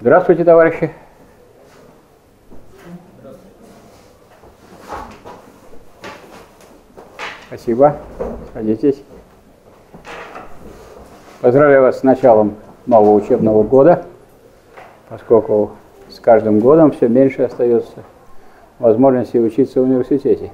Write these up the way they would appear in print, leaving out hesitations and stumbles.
Здравствуйте, товарищи. Спасибо. Садитесь. Поздравляю вас с началом нового учебного года, поскольку с каждым годом все меньше остается возможности учиться в университете.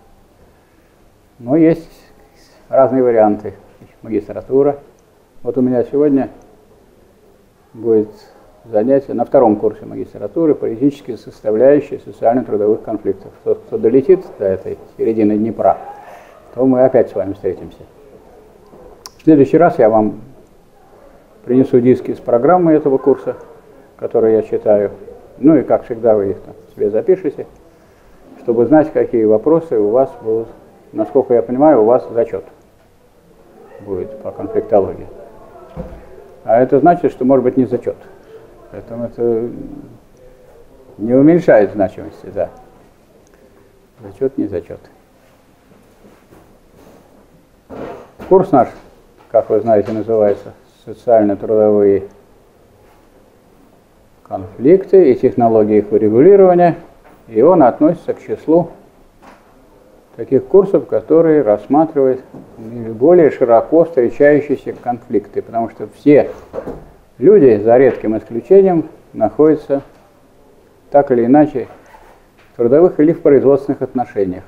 Но есть разные варианты. Магистратура. Вот у меня сегодня будет занятие на втором курсе магистратуры политические составляющие социально-трудовых конфликтов. Кто долетит до этой середины Днепра, то мы опять с вами встретимся. В следующий раз я вам принесу диски с программой этого курса, которые я читаю. Ну и, как всегда, вы их там себе запишите, чтобы знать, какие вопросы у вас будут. Насколько я понимаю, у вас зачет будет по конфликтологии. А это значит, что может быть не зачет. Поэтому это не уменьшает значимости, да. Зачет, не зачет. Курс наш, как вы знаете, называется «Социально-трудовые конфликты и технологии их урегулирования». И он относится к числу таких курсов, которые рассматривают более широко встречающиеся конфликты, потому что все люди, за редким исключением, находятся так или иначе в трудовых или в производственных отношениях.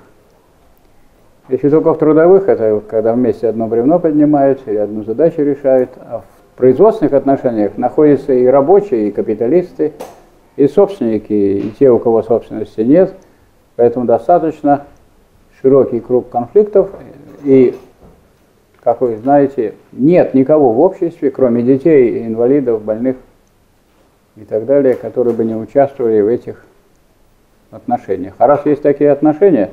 Если только в трудовых, это когда вместе одно бревно поднимают или одну задачу решают, а в производственных отношениях находятся и рабочие, и капиталисты, и собственники, и те, у кого собственности нет, поэтому достаточно широкий круг конфликтов, и, как вы знаете, нет никого в обществе, кроме детей, инвалидов, больных и так далее, которые бы не участвовали в этих отношениях. А раз есть такие отношения,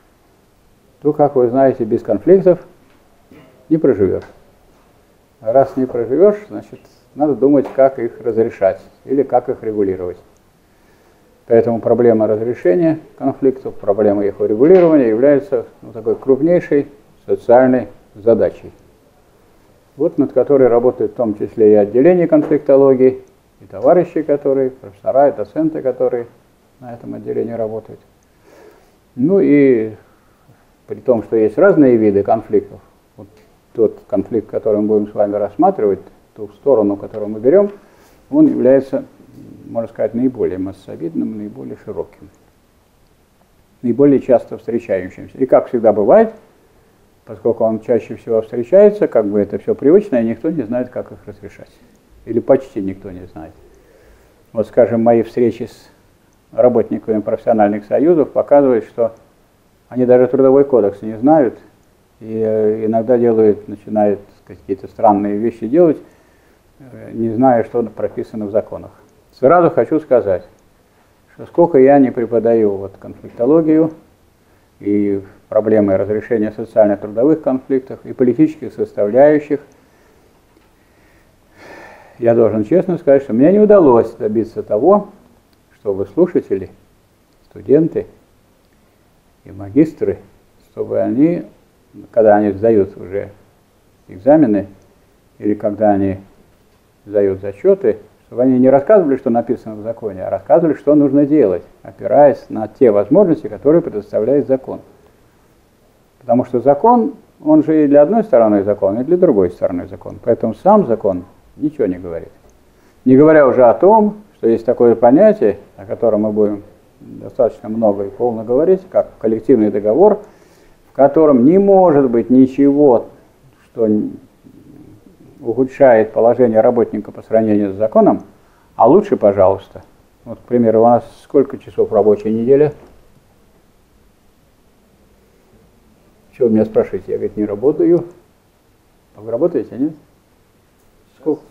то, как вы знаете, без конфликтов не проживешь. А раз не проживешь, значит, надо думать, как их разрешать или как их регулировать. Поэтому проблема разрешения конфликтов, проблема их урегулирования является такой крупнейшей социальной задачей. Вот над которой работают в том числе и отделение конфликтологии, и товарищи, которые, профессора, и доценты, которые на этом отделении работают. Ну и при том, что есть разные виды конфликтов, вот тот конфликт, который мы будем с вами рассматривать, ту сторону, которую мы берем, он является, можно сказать, наиболее массовидным, наиболее широким, наиболее часто встречающимся. И как всегда бывает, поскольку он чаще всего встречается, как бы это все привычно, и никто не знает, как их разрешать. Или почти никто не знает. Вот, скажем, мои встречи с работниками профессиональных союзов показывают, что они даже трудовой кодекс не знают, и иногда начинают какие-то странные вещи делать, не зная, что прописано в законах. Сразу хочу сказать, что сколько я не преподаю вот конфликтологию и проблемы разрешения социально-трудовых конфликтов и политических составляющих, я должен честно сказать, что мне не удалось добиться того, чтобы слушатели, студенты и магистры, чтобы они, когда они сдают уже экзамены или когда они сдают зачеты, чтобы они не рассказывали, что написано в законе, а рассказывали, что нужно делать, опираясь на те возможности, которые предоставляет закон. Потому что закон, он же и для одной стороны закон, и для другой стороны закон. Поэтому сам закон ничего не говорит. Не говоря уже о том, что есть такое понятие, о котором мы будем достаточно много и полно говорить, как коллективный договор, в котором не может быть ничего, что ухудшает положение работника по сравнению с законом, а лучше, пожалуйста. Вот, к примеру, у нас сколько часов рабочая неделя? Что вы меня спрашиваете? Я, говорит, не работаю. А вы работаете, нет? Сколько?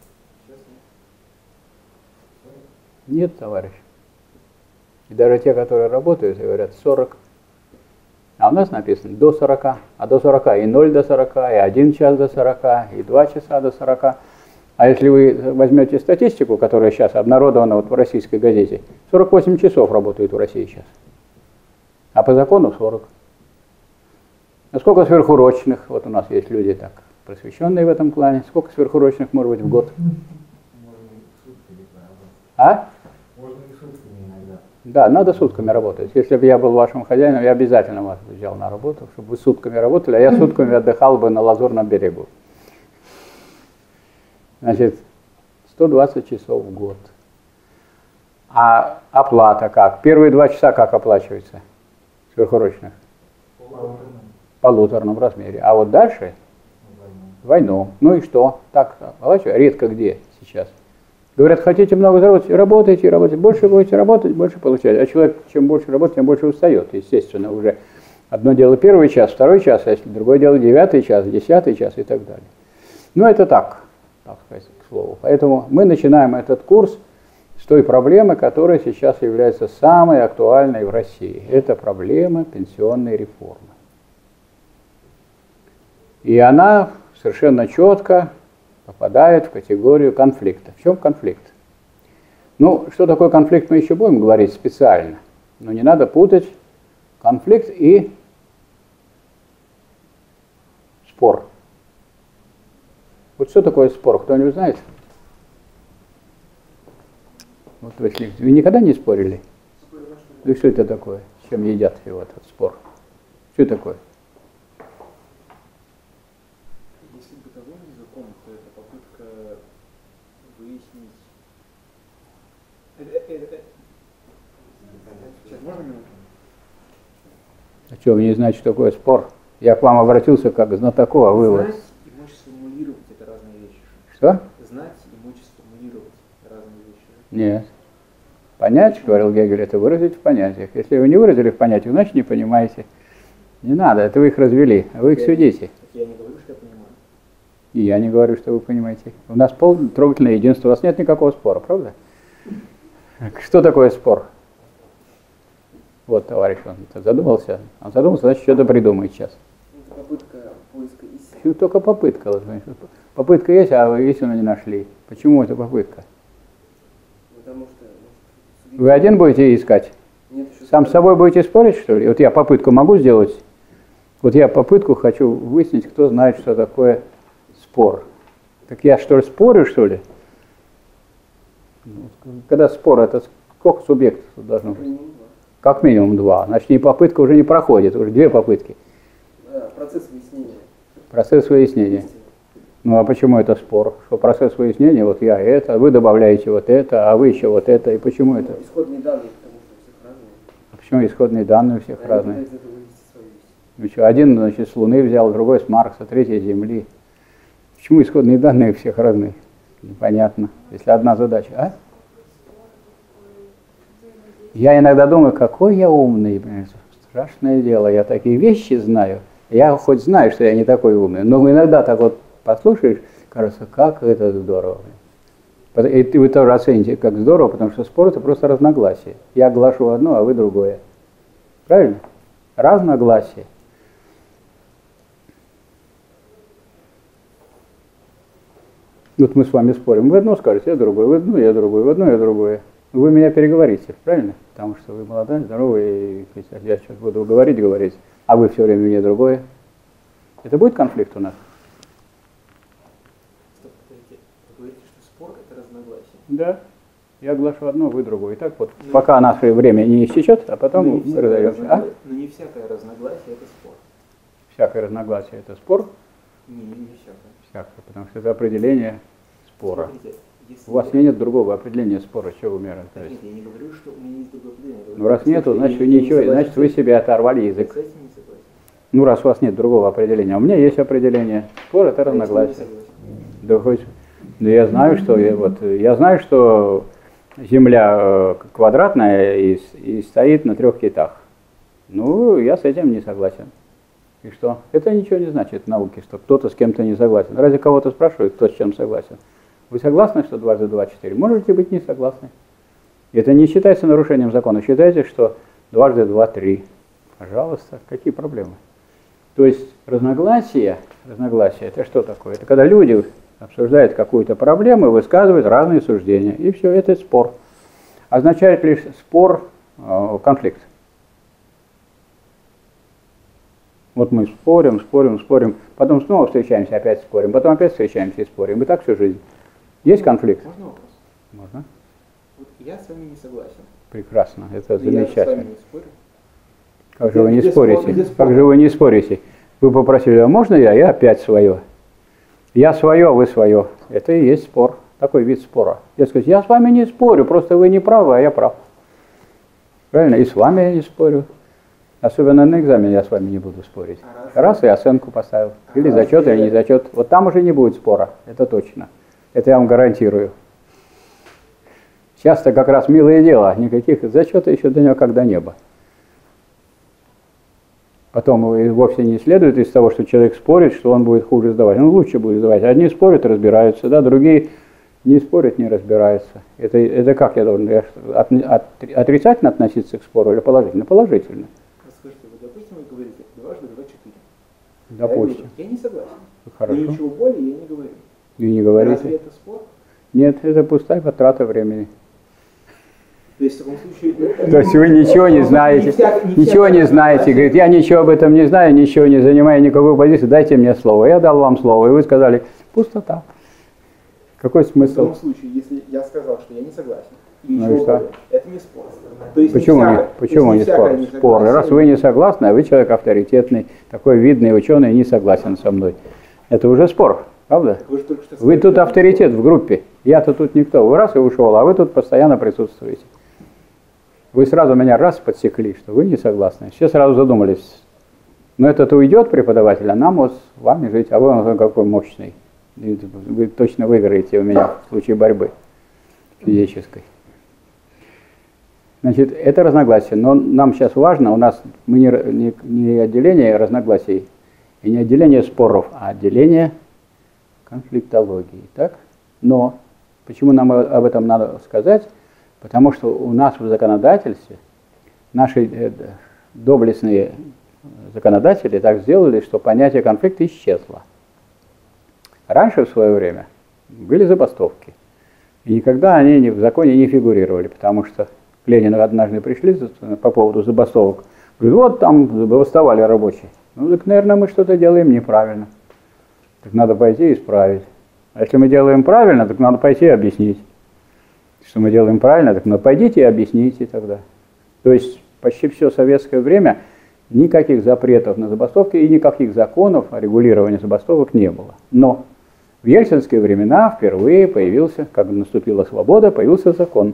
Нет, товарищ. И даже те, которые работают, говорят 40. А у нас написано до 40, а до 40 и 0 до 40, и 1 час до 40, и 2 часа до 40. А если вы возьмете статистику, которая сейчас обнародована вот в российской газете, 48 часов работают в России сейчас. А по закону 40. А сколько сверхурочных? Вот у нас есть люди так просвещенные в этом плане. Сколько сверхурочных может быть в год? А? Можно и сутками иногда. Да, надо сутками работать. Если бы я был вашим хозяином, я обязательно вас взял на работу, чтобы вы сутками работали, а я сутками отдыхал бы на Лазурном берегу. Значит, 120 часов в год. А оплата как? Первые 2 часа как оплачивается? Сверхурочных? В полуторном размере. А вот дальше двойном. Ну и что? Так оплачивают? Редко где сейчас. Говорят, хотите много заработать, работайте, работайте. Больше будете работать, больше получать. А человек, чем больше работает, тем больше устает. Естественно, уже одно дело первый час, второй час, а если другое дело 9 час, 10 час и так далее. Но это так сказать, к слову. Поэтому мы начинаем этот курс с той проблемы, которая сейчас является самой актуальной в России. Это проблема пенсионной реформы. И она совершенно четко попадает в категорию конфликта. В чем конфликт? Ну, что такое конфликт, мы еще будем говорить специально. Но не надо путать конфликт и спор. Вот что такое спор? Кто-нибудь знает? Вот вы никогда не спорили? Ну и что это такое? С чем едят его этот спор? Что такое? Если бытовым языком, то это попытка выяснить... Сейчас можно минуту? А что, вы не знаете, что такое спор? Я к вам обратился как к знатоку, а вы вот... Знать и мочь сформулировать – это разные вещи. Что? Знать и мочь сформулировать – это разные вещи. Нет. Понять, говорил Гегель, это выразить в понятиях. Если вы не выразили в понятиях, значит не понимаете. Не надо, это вы их развели, а вы их судите. Я не говорю, что я понимаю. И я не говорю, что вы понимаете. У нас полное трогательное единство, у вас нет никакого спора, правда? Что такое спор? Вот, товарищ, он задумался. Он задумался, значит, что-то придумает сейчас. Это попытка поиска истины. Только попытка. Вот, попытка есть, а вы истину не нашли. Почему это попытка? Потому что... Вы один будете искать? Нет, Сам с собой будете спорить, что ли? Вот я попытку могу сделать? Вот я попытку хочу выяснить, кто знает, что такое спор. Так я что ли спорю, что ли? Когда спор, это сколько субъектов должно быть? Как минимум 2. Значит, и попытка уже не проходит, уже 2 попытки. Процесс выяснения. Процесс выяснения. Ну а почему это спор? Что процесс выяснения, вот я это, вы добавляете вот это, а вы еще вот это, и почему это? Исходные данные, потому что у всех разные. А почему исходные данные у всех Они разные? пытаются это вывести свою истину. Ну что, один, значит, с Луны взял, другой с Марса, третий с Земли. Почему исходные данные у всех разные? Непонятно. Если одна задача, а? Я иногда думаю, какой я умный, страшное дело, я такие вещи знаю. Я хоть знаю, что я не такой умный, но иногда так вот послушаешь, кажется, как это здорово. И вы тоже оцените, как здорово, потому что спор – это просто разногласие. Я глашу одно, а вы другое. Правильно? Разногласие. Вот мы с вами спорим. Вы одно скажете, я другое, вы одно, я другое, вы одно, я другое. Вы меня переговорите, правильно? Потому что вы молодой, здоровый, и я сейчас буду говорить, а вы все время мне другое. Это будет конфликт у нас? Стоп, подождите. Вы говорите, что спор – это разногласие. Да. Я глашу одно, вы другое. И так вот, пока наше время не истечет, а потом мы разойдемся. А? Но не всякое разногласие – это спор. Всякое разногласие – это спор? Не всякое. Всякое, потому что это определение спора. Смотрите, У вас нет другого определения спора, чего вы меня нет, разговариваете? я не говорю, что у меня есть другое определение. Ну раз нету, значит вы ничего, значит вы себе оторвали язык. С этим не согласен. Ну раз у вас нет другого определения, у меня есть определение. Спор – это разногласие. Да, хоть, да я знаю, что я знаю, что Земля квадратная и стоит на 3 китах. Ну, я с этим не согласен. И что? Это ничего не значит в науке, что кто-то с кем-то не согласен. Разве кого-то спрашивают, кто с чем согласен? Вы согласны, что 2 × 2 = 4? Можете быть не согласны. Это не считается нарушением закона. Считайте, что 2 × 2 = 3. Пожалуйста, какие проблемы? То есть разногласие это что такое? Это когда люди обсуждают какую-то проблему и высказывают разные суждения. И все, это спор. Означает лишь спор, конфликт. Вот мы спорим, потом снова встречаемся, опять спорим, потом опять встречаемся и спорим. И так всю жизнь. Есть конфликт? Можно вопрос? Можно. Вот я с вами не согласен. Прекрасно, это Но я с замечательно. вами не спорю. Как же вы не Где спор? спорите? Где спор? Как же вы не спорите? Вы попросили, а можно я? Я опять свое. Я свое, а вы свое. Это и есть спор. Такой вид спора. Я скажу, я с вами не спорю, просто вы не правы, а я прав. Правильно? И с вами я не спорю. Особенно на экзамене я с вами не буду спорить. Раз и оценку поставил. Или зачет, или не зачет. Вот там уже не будет спора. Это точно. Это я вам гарантирую. Сейчас-то как раз милое дело. Никаких зачетов еще до него когда не было. Потом и вовсе не следует из того, что человек спорит, что он будет хуже сдавать. Он лучше будет сдавать. Одни спорят, разбираются, да, другие не спорят, не разбираются. Это как я должен? Отрицательно относиться к спору или положительно? Положительно. Скажите, вы, допустим, вы говорите, 2 × 2 = 4. Допустим. Я не согласен. Хорошо. И ничего более я не говорю. И не говорите. Разве это спор? Нет, это пустая потрата времени. То есть в таком случае... То есть вы ничего не знаете, ничего не знаете. Говорит, я ничего об этом не знаю, ничего не занимаю, никакой позиции, дайте мне слово. Я дал вам слово, и вы сказали, пустота. Какой В смысл? таком случае, если я сказал, что я не согласен, и Ну и ничего что? более, это не спор. То есть Почему не спор? Спор. Раз вы не согласны, а вы человек авторитетный, такой видный ученый, не согласен со мной. Это уже спор, правда? Вы же только что Вы сказали, тут что авторитет в группе. Я-то тут никто. Вы раз и ушел, а вы тут постоянно присутствуете. Вы сразу меня раз подсекли, что вы не согласны. Все сразу задумались. Но этот уйдет преподаватель, а нам вот с вами жить. А вы он какой мощный. И вы точно выиграете у меня в случае борьбы физической. Значит, это разногласие. Но нам сейчас важно, у нас мы не отделение разногласий и не отделение споров, а отделение конфликтологии. Так? Но почему нам об этом надо сказать? Потому что у нас в законодательстве наши доблестные законодатели так сделали, что понятие конфликта исчезло. Раньше, в свое время, были забастовки. И никогда они в законе не фигурировали, потому что к Ленину однажды пришли по поводу забастовок. Говорят, вот там забастовали рабочие. Ну так, наверное, мы что-то делаем неправильно. Так надо пойти и исправить. А если мы делаем правильно, так надо пойти и объяснить. Что мы делаем правильно, так ну пойдите и объясните тогда. То есть почти все советское время никаких запретов на забастовки и никаких законов о регулировании забастовок не было. Но в ельцинские времена впервые появился, когда наступила свобода, появился закон.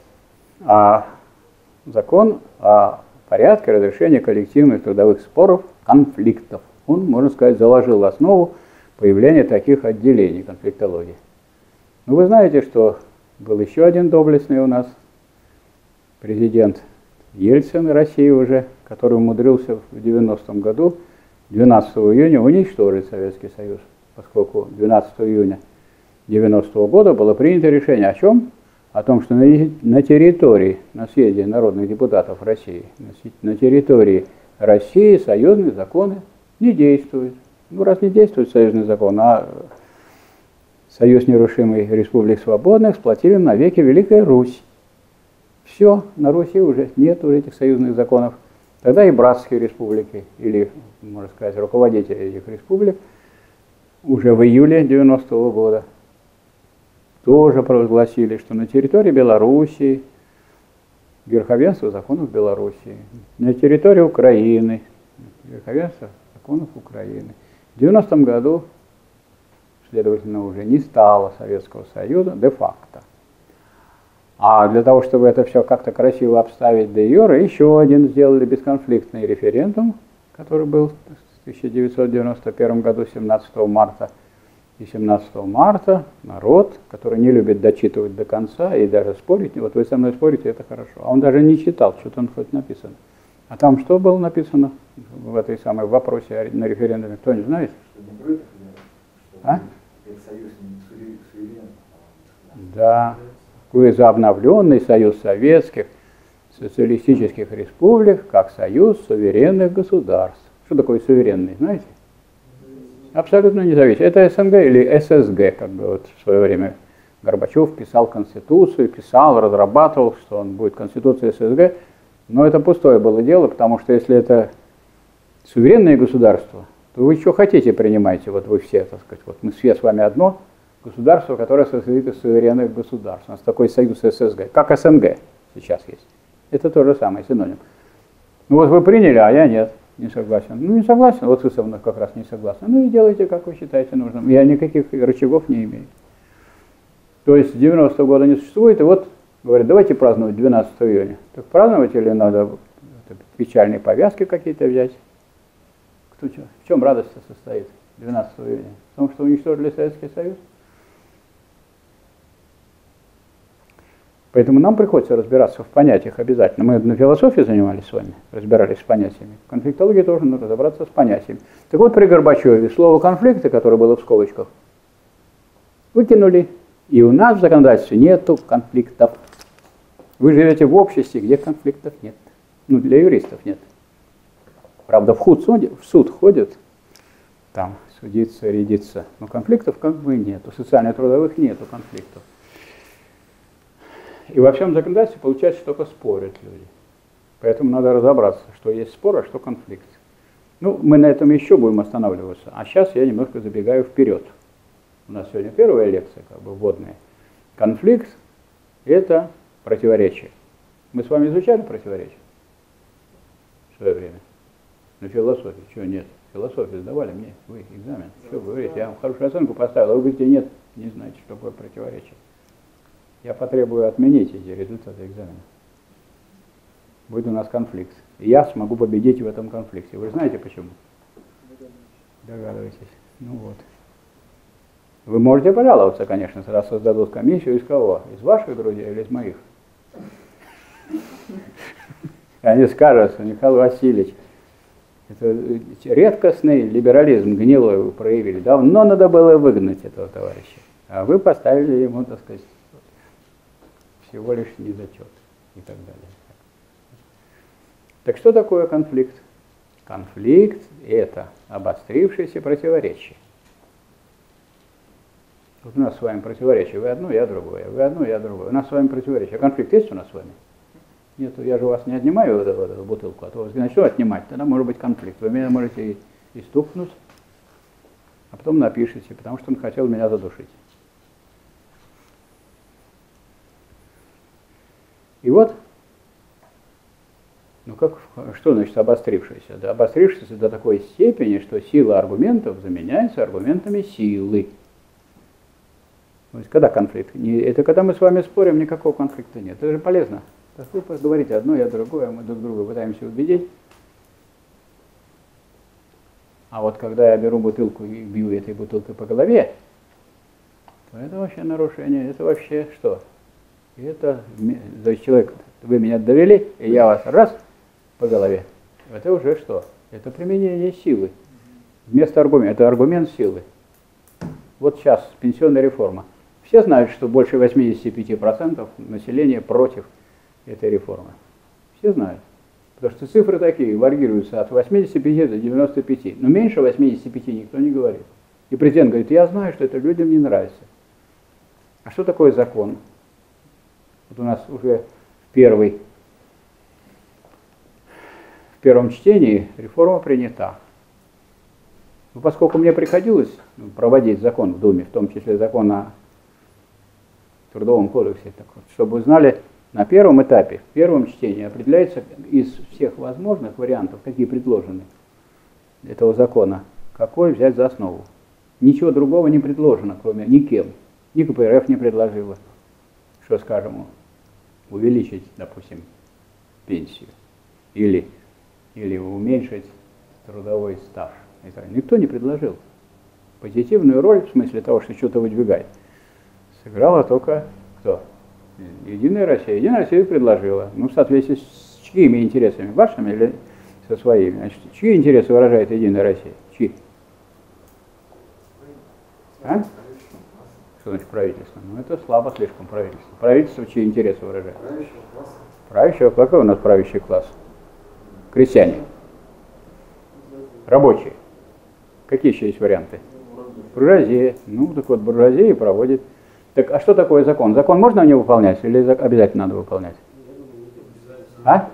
Закон о порядке разрешения коллективных трудовых споров, конфликтов. Он, можно сказать, заложил основу появления таких отделений конфликтологии. Но вы знаете, что был еще один доблестный у нас президент Ельцин России уже, который умудрился в 90-м году, 12 июня, уничтожить Советский Союз, поскольку 12 июня 90-го года было принято решение о чем? О том, что на территории, на съезде народных депутатов России, на территории России союзные законы не действуют. Ну, раз не действует союзный закон, а Союз нерушимый Республик Свободных сплотили навеки Великая Русь. Все, на Руси уже нет уже этих союзных законов. Тогда и братские республики, или, можно сказать, руководители этих республик, уже в июле 90-го года тоже провозгласили, что на территории Белоруссии верховенство законов Белоруссии, на территории Украины верховенство законов Украины. В 90-м году, следовательно, уже не стало Советского Союза де-факто. А для того, чтобы это все как-то красиво обставить де-юре, еще один сделали бесконфликтный референдум, который был в 1991 году, 17 марта. И 17 марта народ, который не любит дочитывать до конца и даже спорить, вот вы со мной спорите, это хорошо. А он даже не читал, что там хоть написано. А там что было написано в этой самой вопросе на референдуме, кто не знает? А? Да. Вы за обновленный союз советских социалистических республик как союз суверенных государств. Что такое суверенный, знаете? Абсолютно независимый. Это СНГ или ССГ, как бы вот в свое время Горбачев писал Конституцию, разрабатывал, что он будет Конституция ССГ. Но это пустое было дело, потому что если это суверенное государство, то вы что хотите принимаете, вот вы все, так сказать, вот мы все с вами одно, Государство, которое состоит из суверенных государств. У нас такой союз ССГ, как СНГ сейчас есть. Это то же самое, синоним. Ну вот вы приняли, а я нет, не согласен. Ну не согласен, вот вы со мной как раз не согласны. Ну и делайте, как вы считаете нужным. Я никаких рычагов не имею. То есть 90-го года не существует, и вот говорят, давайте праздновать 12 июня. Так праздновать или надо печальные повязки какие-то взять? В чем радость состоит 12 июня? В том, что уничтожили Советский Союз? Поэтому нам приходится разбираться в понятиях обязательно. Мы на философии занимались с вами, разбирались с понятиями. В конфликтологии тоже нужно разобраться с понятиями. Так вот, при Горбачеве слово «конфликты», которое было в скобочках, выкинули. И у нас в законодательстве нету конфликтов. Вы живете в обществе, где конфликтов нет. Ну, для юристов нет. Правда, в суд ходят, там судиться, рядиться. Но конфликтов как бы нету. Социально-трудовых нету конфликтов. И во всем законодательстве получается, что только спорят люди. Поэтому надо разобраться, что есть спор, а что конфликт. Ну, мы на этом еще будем останавливаться. А сейчас я немножко забегаю вперед. У нас сегодня первая лекция, как бы вводная. Конфликт – это противоречие. Мы с вами изучали противоречие в свое время? На философии. Чего нет? Философию сдавали мне, вы экзамен. Что вы говорите? Я вам хорошую оценку поставил, а вы говорите, нет, не знаете, что такое противоречие. Я потребую отменить эти результаты экзамена. Будет у нас конфликт. И я смогу победить в этом конфликте. Вы знаете почему? Догадываетесь. Ну вот. Вы можете пожаловаться, конечно, раз создадут комиссию, из кого? Из ваших грудей или из моих? Они скажут, Михаил Васильевич, это редкостный либерализм гнилой вы проявили. Давно надо было выгнать этого товарища. А вы поставили ему, так сказать, всего лишь недочет и так далее. Так что такое конфликт? Конфликт – это обострившееся противоречие. Вот у нас с вами противоречие. Вы одно, я другое. Вы одно, я другое. У нас с вами противоречие. А конфликт есть у нас с вами? Нет, я же вас не отнимаю в эту бутылку, а то вы начну отнимать, тогда может быть конфликт. Вы меня можете и стукнуть, а потом напишите, потому что он хотел меня задушить. И вот, ну как, что значит обострившийся? Да, обострившийся до такой степени, что сила аргументов заменяется аргументами силы. То есть когда конфликт? Это когда мы с вами спорим, никакого конфликта нет. Это же полезно. Вы говорите одно, я другое, мы друг друга пытаемся убедить. А вот когда я беру бутылку и бью этой бутылкой по голове, то это вообще нарушение. Это вообще что? Это человек, вы меня довели, и я вас раз по голове. Это уже что? Это применение силы. Вместо аргумента. Это аргумент силы. Вот сейчас пенсионная реформа. Все знают, что больше 85% населения против этой реформы. Все знают. Потому что цифры такие, варьируются от 85 до 95. Но меньше 85 никто не говорит. И президент говорит, я знаю, что это людям не нравится. А что такое закон? Вот у нас уже в первом чтении реформа принята. Но поскольку мне приходилось проводить закон в Думе, в том числе закон о Трудовом кодексе, так вот, чтобы вы знали, на первом этапе, в первом чтении определяется из всех возможных вариантов, какие предложены этого закона, какой взять за основу. Ничего другого не предложено, кроме никем. Ни КПРФ не предложила, что, скажем, увеличить, допустим, пенсию или уменьшить трудовой стаж. Это никто не предложил. Позитивную роль, в смысле того, что что-то выдвигает, сыграла только кто? Единая Россия. Единая Россия предложила. Ну, в соответствии с чьими интересами? Вашими или со своими? Значит, чьи интересы выражает Единая Россия? Чьи? А? Что значит правительство? Ну, это слабо слишком правительство. Правительство чьи интересы выражает? Правящего. Какой у нас правящий класс? Крестьяне. Рабочие. Какие еще есть варианты? Буржуазия. Ну, так вот, буржуазия проводит. Так, а что такое закон? Закон можно не выполнять или обязательно надо выполнять? А?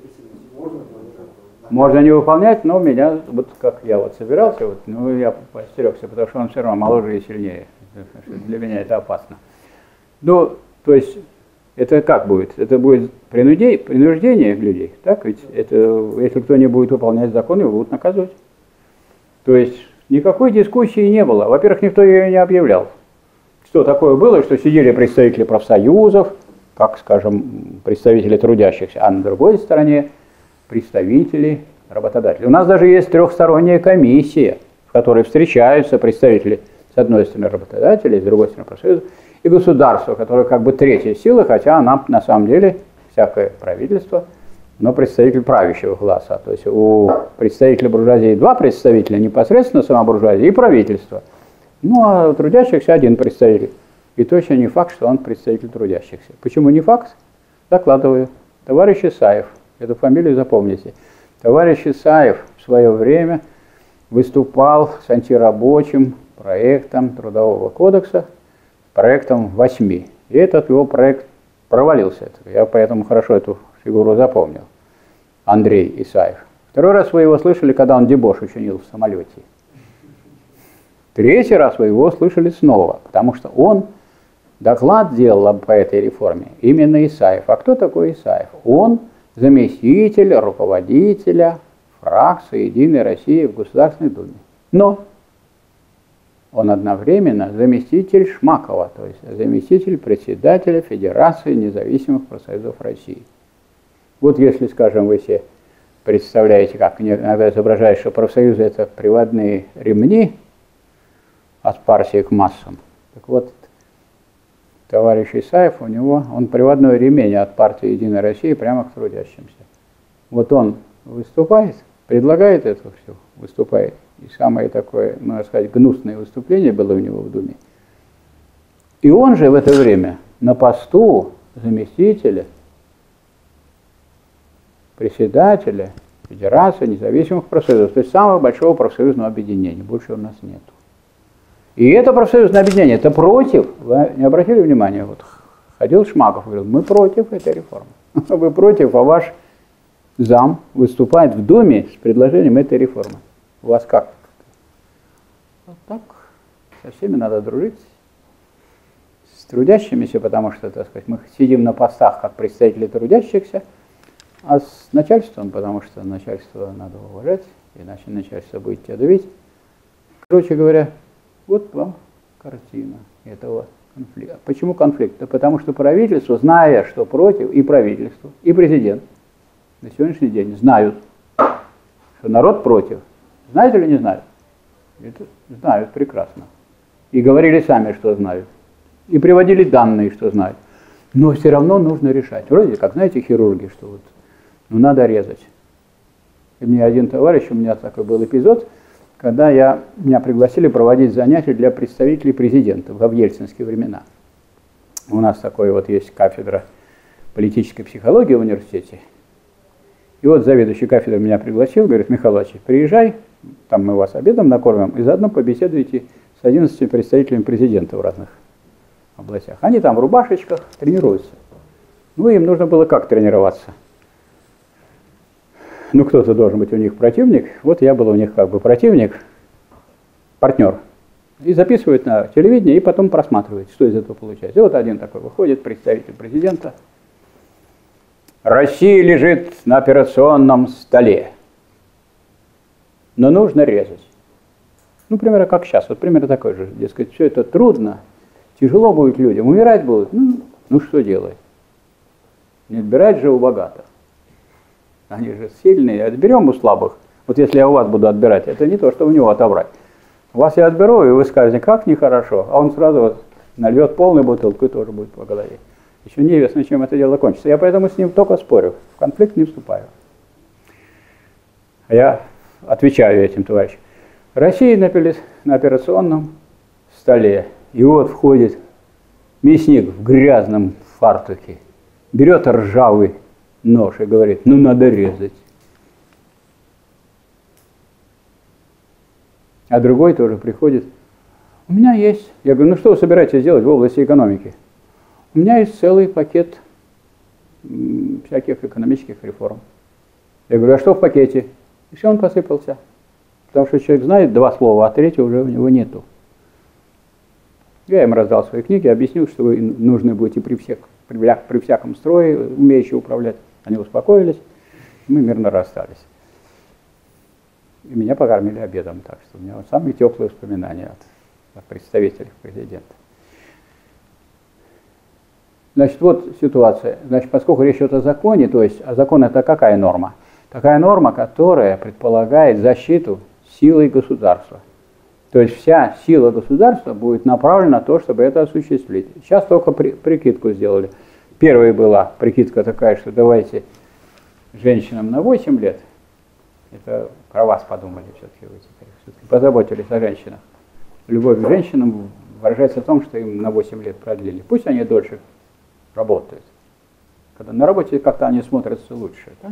Можно не выполнять, но у меня, вот как я вот собирался, вот, ну, я постерегся, потому что он все равно моложе и сильнее. Для меня это опасно. Ну, то есть, это как будет? Это будет принуждение людей, так? Ведь это, если кто не будет выполнять закон, его будут наказывать. То есть, никакой дискуссии не было. Во-первых, никто ее не объявлял. Что такое было, что сидели представители профсоюзов, как, скажем, представители трудящихся, а на другой стороне представители работодателей. У нас даже есть трехсторонняя комиссия, в которой встречаются представители с одной стороны работодателей, с другой стороны профсоюзов, и государство, которое как бы третья сила, хотя она на самом деле всякое правительство, но представитель правящего класса. То есть у представителя буржуазии два представителя, непосредственно сама буржуазия и правительство. Ну а у трудящихся один представитель. И точно не факт, что он представитель трудящихся. Почему не факт? Докладываю. Товарищ Исаев, эту фамилию запомните. Товарищ Исаев в свое время выступал с антирабочим проектом Трудового кодекса, проектом 8. И этот его проект провалился. Я поэтому хорошо эту фигуру запомнил. Андрей Исаев. Второй раз вы его слышали, когда он дебош учинил в самолете. Третий раз вы его слышали снова, потому что он доклад делал по этой реформе именно Исаев. А кто такой Исаев? Он заместитель руководителя фракции «Единой России» в Государственной Думе. Но он одновременно заместитель Шмакова, то есть заместитель председателя Федерации независимых профсоюзов России. Вот если, скажем, вы себе представляете, как иногда изображают, что профсоюзы – это приводные ремни от партии к массам. Так вот, товарищ Исаев, он приводной ремень от партии «Единой России» прямо к трудящимся. Вот он выступает, предлагает это все, выступает. И самое такое, можно сказать, гнусное выступление было у него в Думе. И он же в это время на посту заместителя, председателя Федерации независимых профсоюзов, то есть самого большого профсоюзного объединения. Больше у нас нету. И это профсоюзное объединение, это против. Вы не обратили внимания? Вот ходил Шмаков и говорил, мы против этой реформы. Вы против, а ваш зам выступает в Думе с предложением этой реформы. У вас как? Вот так. Со всеми надо дружить. С трудящимися, потому что, так сказать, мы сидим на постах как представители трудящихся, а с начальством, потому что начальство надо уважать, иначе начальство будет тебя давить. Короче говоря, вот вам картина этого конфликта. Почему конфликт? Да потому что правительство, зная, что против, и правительство, и президент на сегодняшний день знают, что народ против. Знают или не знают? Это знают прекрасно. И говорили сами, что знают. И приводили данные, что знают. Но все равно нужно решать. Вроде как, знаете, хирурги, что вот, ну надо резать. И мне один товарищ, у меня такой был эпизод, когда меня пригласили проводить занятия для представителей президента в ельцинские времена. У нас такой вот есть кафедра политической психологии в университете. И вот заведующий кафедрой меня пригласил, говорит, Михаил Иванович, приезжай, там мы вас обедом накормим, и заодно побеседуйте с 11 представителями президента в разных областях. Они там в рубашечках тренируются. Ну, им нужно было как тренироваться? Ну, кто-то должен быть у них противник. Вот я был у них как бы противник, партнер. И записывают на телевидении, и потом просматривают, что из этого получается. И вот один такой выходит, представитель президента. Россия лежит на операционном столе, но нужно резать. Ну, примерно как сейчас, вот примерно такой же. Дескать, все это трудно, тяжело будет людям, умирать будут. Ну что делать? Не отбирать же у богатых. Они же сильные, отберем у слабых. Вот если я у вас буду отбирать, это не то, что у него отобрать. У вас я отберу, и вы скажете, как нехорошо. А он сразу вот нальет полную бутылку и тоже будет по голове. Еще неизвестно, чем это дело кончится. Я поэтому с ним только спорю, в конфликт не вступаю. А я отвечаю этим товарищам. Россия напились на операционном столе. И вот входит мясник в грязном фартуке, берет ржавый нож и говорит, ну надо резать. А другой тоже приходит, у меня есть, я говорю, ну что вы собираетесь делать в области экономики? У меня есть целый пакет всяких экономических реформ. Я говорю, а что в пакете? И все, он посыпался. Потому что человек знает два слова, а третьего уже у него нету. Я им раздал свои книги, объяснил, что вы нужны будете при всяком строе, умеющие управлять. Они успокоились, мы мирно расстались. И меня покормили обедом, так что у меня вот самые теплые воспоминания от представителей президента. Значит, вот ситуация. Значит, поскольку речь идет о законе, то есть, а закон это какая норма? Такая норма, которая предполагает защиту силой государства. То есть вся сила государства будет направлена на то, чтобы это осуществить. Сейчас только прикидку сделали. Первая была прикидка такая, что давайте женщинам на 8 лет, это про вас подумали все-таки, вы теперь все-таки позаботились о женщинах. Любовь к женщинам выражается в том, что им на 8 лет продлили. Пусть они дольше работают. Когда на работе как-то они смотрятся лучше. Да?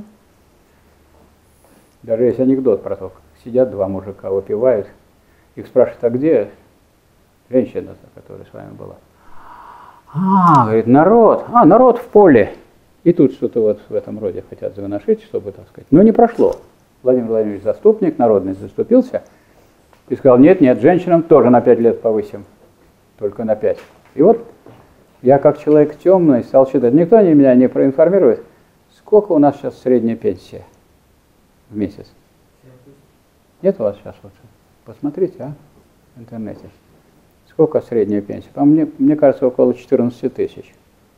Даже есть анекдот про то, как сидят два мужика, выпивают, их спрашивают, а где женщина, которая с вами была? Говорит, народ в поле. И тут что-то вот в этом роде хотят заношить, чтобы, так сказать. Но не прошло. Владимир Владимирович Заступник, народный, заступился и сказал, нет, женщинам тоже на 5 лет повысим. Только на 5. И вот я как человек темный стал считать. Никто меня не проинформирует, сколько у нас сейчас средняя пенсия в месяц. Нет у вас сейчас вот? Посмотрите, в интернете. Сколько средняя пенсия? Мне кажется, около 14 тысяч.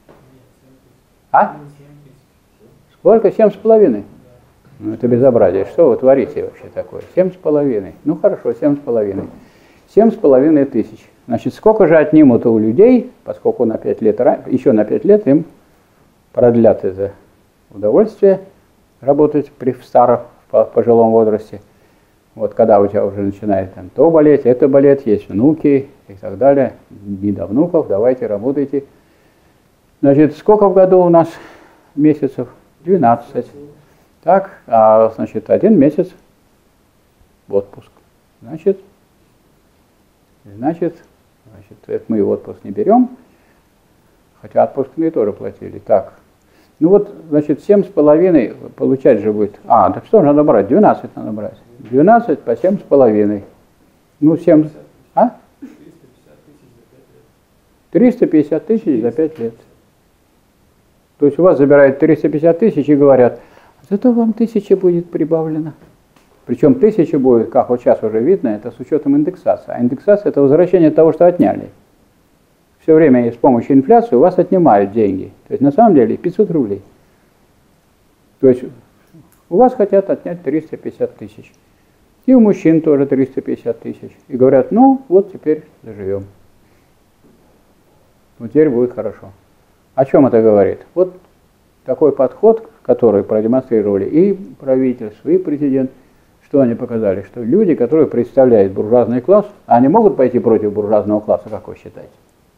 Сколько? 7,5? Ну, это безобразие. Что вы творите вообще такое? 7,5. Ну, хорошо, 7,5. 7,5 тысяч. Значит, сколько же отнимут у людей, поскольку на 5 лет, еще на 5 лет им продлят это удовольствие работать в старом, в пожилом возрасте. Вот когда у тебя уже начинает там то болеть, это болеть, есть внуки и так далее. Не до внуков, давайте работайте. Значит, сколько в году у нас месяцев? 12. Так, значит, 1 месяц в отпуск. Значит, это мы отпуск не берем, хотя отпускные тоже платили. Так, ну вот, значит, 7,5 получать же будет. Так что надо брать? 12 надо брать. 12 по 7,5. Ну, 7... 350 тысяч за 5 лет. То есть у вас забирают 350 тысяч и говорят, зато вам 1000 будет прибавлено. Причем 1000 будет, как вот сейчас уже видно, это с учетом индексации. А индексация – это возвращение того, что отняли. Все время с помощью инфляции у вас отнимают деньги. То есть на самом деле 500 рублей. То есть у вас хотят отнять 350 тысяч. И у мужчин тоже 350 тысяч. И говорят, ну вот теперь заживем. Вот теперь будет хорошо. О чем это говорит? Вот такой подход, который продемонстрировали и правительство, и президент, что они показали, что люди, которые представляют буржуазный класс, они могут пойти против буржуазного класса, как вы считаете?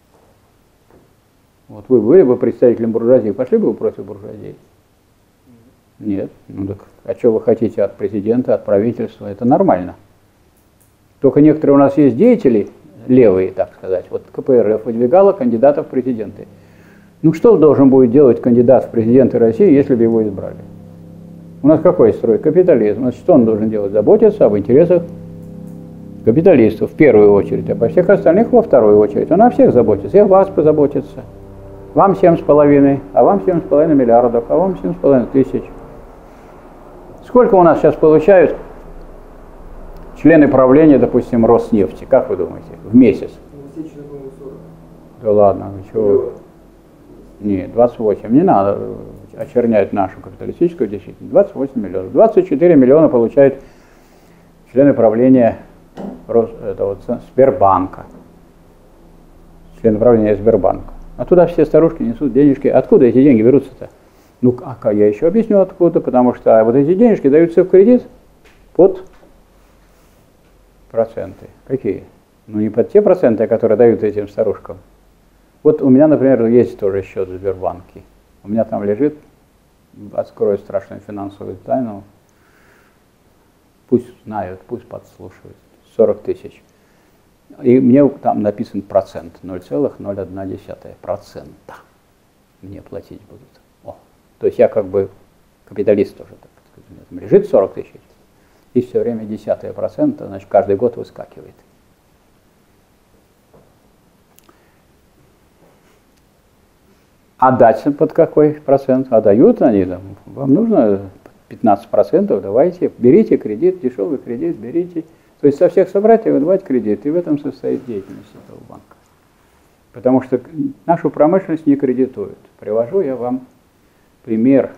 Вот вы были бы представителем буржуазии, пошли бы вы против буржуазии? Нет. Ну так, а что вы хотите от президента, от правительства? Это нормально. Только некоторые у нас есть деятели, левые, так сказать. Вот КПРФ выдвигала кандидатов в президенты. Ну что должен будет делать кандидат в президенты России, если бы его избрали? У нас какой строй? Капитализм. Значит, что он должен делать? Заботиться об интересах капиталистов в первую очередь, а по всех остальных во вторую очередь. Он о всех заботится, и о вас позаботится. Вам 7,5, а вам 7,5 миллиардов, а вам 7,5 тысяч. Сколько у нас сейчас получают члены правления, допустим, Роснефти? Как вы думаете? В месяц? Да ладно, вы чего? Нет, 28. Не надо очернять нашу капиталистическую действительность. 28 миллионов. 24 миллиона получают члены правления Сбербанка. Члены правления Сбербанка. А туда все старушки несут денежки. Откуда эти деньги берутся-то? Ну, я еще объясню откуда. Потому что вот эти денежки даются в кредит под проценты. Какие? Ну, не под те проценты, которые дают этим старушкам. Вот у меня, например, есть тоже счет в Сбербанке. У меня там лежит, открою страшную финансовую тайну, пусть знают, пусть подслушивают, 40 тысяч. И мне там написан процент, 0,01%. Мне платить будут. То есть я как бы капиталист тоже, так сказать. Там лежит 40 тысяч, и все время 0,1%, значит, каждый год выскакивает. А дать под какой процент? А дают они, там, вам нужно 15%, давайте, берите кредит, дешевый кредит, берите. То есть со всех собрать и выдавать кредит, и в этом состоит деятельность этого банка. Потому что нашу промышленность не кредитуют. Привожу я вам пример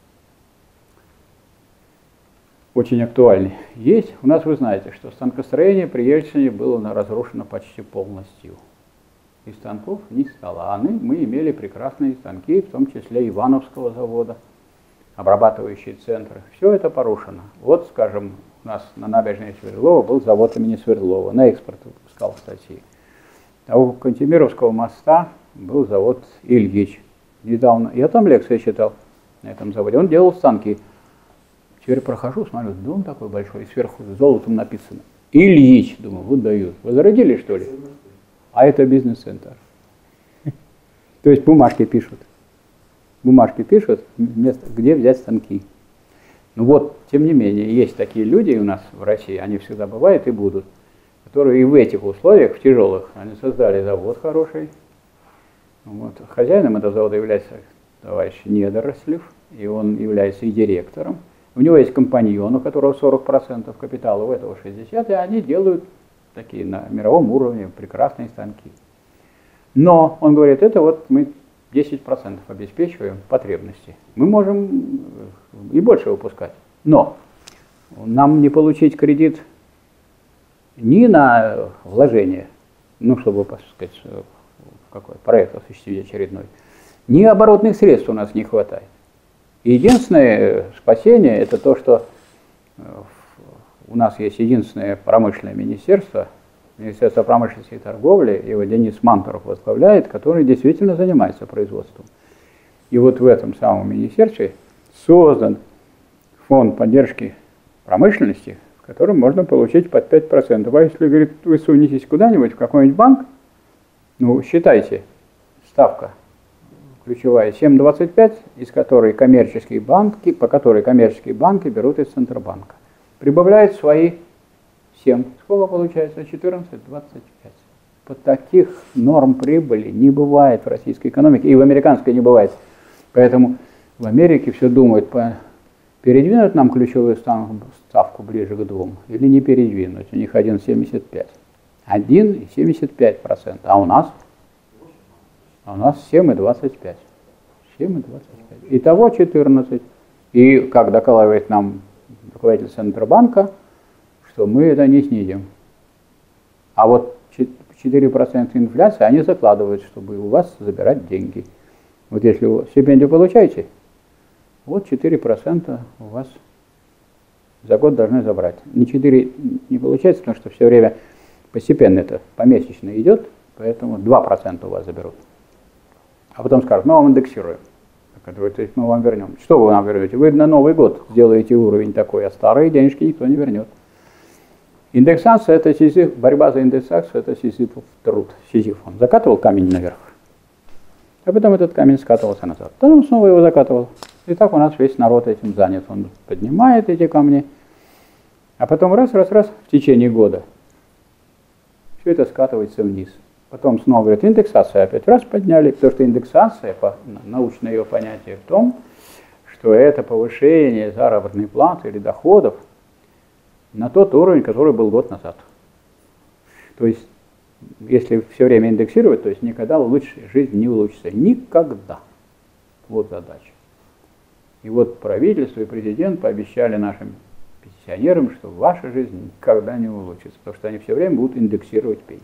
очень актуальный. Есть, у нас, вы знаете, что станкостроение при Ельцине было разрушено почти полностью. И станков не стало. А мы имели прекрасные станки, в том числе Ивановского завода, обрабатывающие центры. Все это порушено. Вот, скажем, у нас на набережной Свердлова был завод имени Свердлова, на экспорт выпускал статьи. А у Кантемировского моста был завод Ильич. Недавно, я там лекции читал на этом заводе, он делал станки. Теперь прохожу, смотрю, дом такой большой, и сверху золотом написано Ильич, думаю, вот дают. Возродили, что ли? А это бизнес-центр. То есть бумажки пишут. Бумажки пишут, где взять станки. Ну вот, тем не менее, есть такие люди у нас в России, они всегда бывают и будут, которые и в этих условиях, в тяжелых, они создали завод хороший. Вот. Хозяином этого завода является товарищ Недорослев, и он является и директором. У него есть компаньон, у которого 40% капитала, у этого 60%, и они делают такие на мировом уровне прекрасные станки. Но, он говорит, это вот мы 10% обеспечиваем потребности. Мы можем и больше выпускать. Но нам не получить кредит ни на вложение, ну, чтобы, так сказать, какой проект осуществить очередной, ни оборотных средств у нас не хватает. Единственное спасение – это то, что у нас есть единственное промышленное министерство, Министерство промышленности и торговли, его Денис Мантуров возглавляет, который действительно занимается производством. И вот в этом самом министерстве создан фонд поддержки промышленности, в котором можно получить под 5%. А если, говорит, вы сунетесь куда-нибудь, в какой-нибудь банк, ну, считайте, ставка ключевая 7,25, из которой коммерческие банки, по которой коммерческие банки берут из Центробанка. Прибавляют свои 7. Сколько получается? 14,25. Вот таких норм прибыли не бывает в российской экономике, и в американской не бывает. Поэтому в Америке все думают, передвинуть нам ключевую ставку ближе к 2 или не передвинуть. У них 1,75. 1,75%. А у нас? А у нас 7,25. 7,25. Итого 14. И, как докладывает нам руководитель Центробанка, что мы это не снизим. А вот 4% инфляции они закладывают, чтобы у вас забирать деньги. Вот если вы стипендию получаете, вот 4% у вас за год должны забрать. Не 4 не получается, потому что все время постепенно это помесячно идет, поэтому 2% у вас заберут. А потом скажут, мы вам индексируем. То есть мы вам вернем. Что вы нам вернете? Вы на Новый год сделаете уровень такой, а старые денежки никто не вернет. Индексация, это сизиф, борьба за индексацию, это сизифов труд. Сизиф, он закатывал камень наверх, а потом этот камень скатывался назад. Потом снова его закатывал. И так у нас весь народ этим занят. Он поднимает эти камни, а потом раз в течение года все это скатывается вниз. Потом снова говорят, индексация опять раз подняли, потому что индексация, научное ее понятие в том, что это повышение заработной платы или доходов на тот уровень, который был год назад. То есть, если все время индексировать, то есть никогда жизнь не улучшится. Никогда. Вот задача. И вот правительство и президент пообещали нашим пенсионерам, что ваша жизнь никогда не улучшится, потому что они все время будут индексировать пенсии.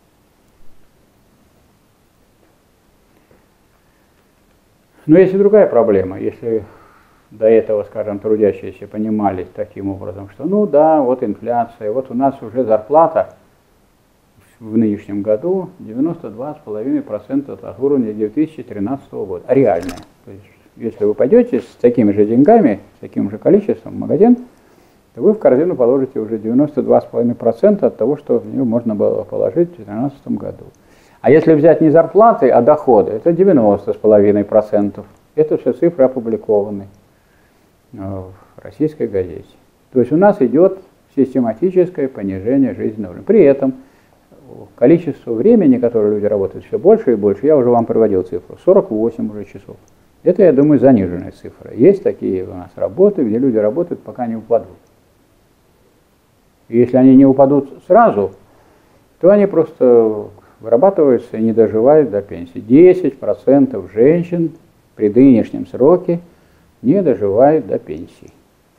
Но есть и другая проблема. Если до этого, скажем, трудящиеся понимали таким образом, что ну да, вот инфляция, вот у нас уже зарплата в нынешнем году 92,5% от уровня 2013 года. А реальная. То есть, если вы пойдете с такими же деньгами, с таким же количеством в магазин, то вы в корзину положите уже 92,5% от того, что в нее можно было положить в 2013 году. А если взять не зарплаты, а доходы, это 90,5%. Это все цифры опубликованы в российской газете. То есть у нас идет систематическое понижение жизненного уровня. При этом количество времени, которое люди работают, все больше и больше. Я уже вам приводил цифру. 48 уже часов. Это, я думаю, заниженная цифра. Есть такие у нас работы, где люди работают, пока не упадут. И если они не упадут сразу, то они просто вырабатываются и не доживают до пенсии. 10% женщин при нынешнем сроке не доживают до пенсии.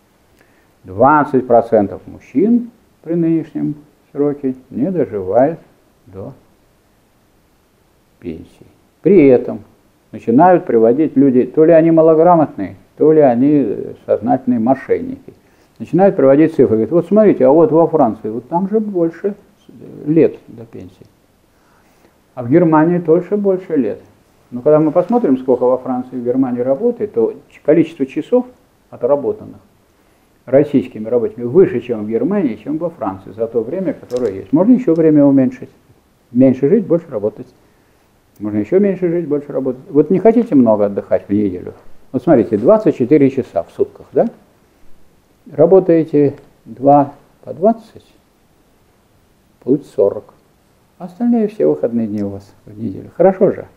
20% мужчин при нынешнем сроке не доживают до пенсии. При этом начинают приводить люди, то ли они малограмотные, то ли они сознательные мошенники. Начинают приводить цифры. Говорят, вот смотрите, а вот во Франции, вот там же больше лет до пенсии. А в Германии тоже больше лет. Но когда мы посмотрим, сколько во Франции и в Германии работает, то количество часов отработанных российскими работниками выше, чем в Германии, чем во Франции за то время, которое есть. Можно еще время уменьшить. Меньше жить, больше работать. Можно еще меньше жить, больше работать. Вот не хотите много отдыхать в неделю? Вот смотрите, 24 часа в сутках, да? Работаете 2 по 20, получится 40. Остальные все выходные дни у вас в неделю. Хорошо же?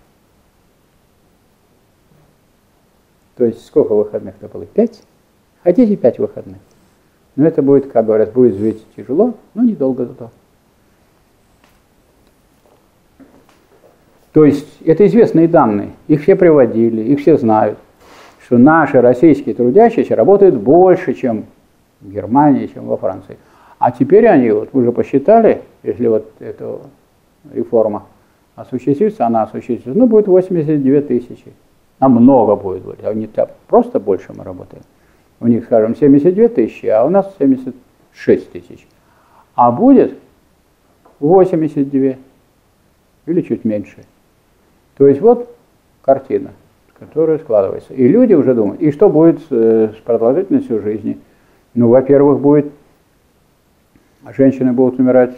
То есть сколько выходных-то было? 5? Хотите 5 выходных? Но это будет, как говорят, будет жить тяжело, но недолго зато. То есть это известные данные, их все приводили, их все знают, что наши российские трудящиеся работают больше, чем в Германии, чем во Франции. А теперь они, вот вы же посчитали, если вот эта реформа осуществится, она осуществится, ну будет 82 тысячи. Намного будет больше, а не так, просто больше мы работаем. У них, скажем, 72 тысячи, а у нас 76 тысяч. А будет 82 или чуть меньше. То есть вот картина, которая складывается. И люди уже думают, и что будет с продолжительностью жизни? Ну, во-первых, женщины будут умирать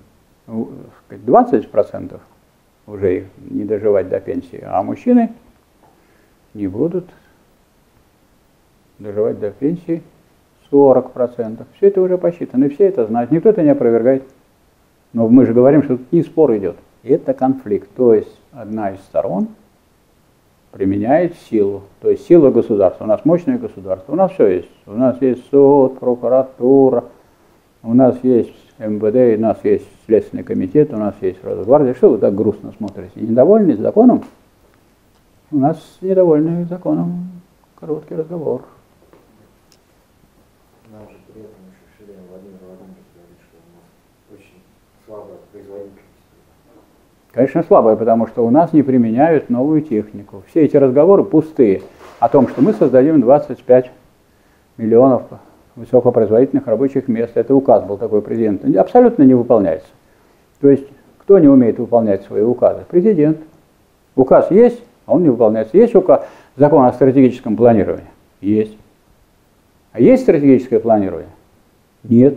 20% уже их не доживать до пенсии, а мужчины не будут доживать до пенсии 40%. Все это уже посчитано, и все это знают. Никто это не опровергает. Но мы же говорим, что тут не спор идет. Это конфликт. То есть одна из сторон применяет силу. То есть сила государства. У нас мощное государство. У нас все есть. У нас есть суд, прокуратура, у нас есть МВД, у нас есть Следственный комитет, у нас есть Росгвардия. Что вы так грустно смотрите? Недовольны законом? У нас недовольны законом. Короткий разговор. Нам же при этом еще все время Владимир Владимирович говорит, что у нас очень слабая производительность. Конечно, слабая, потому что у нас не применяют новую технику. Все эти разговоры пустые о том, что мы создадим 25 миллионов высокопроизводительных рабочих мест. Это указ был такой президента. Абсолютно не выполняется. То есть, кто не умеет выполнять свои указы? Президент. Указ есть, а он не выполняется. Есть указ, закон о стратегическом планировании? Есть. А есть стратегическое планирование? Нет.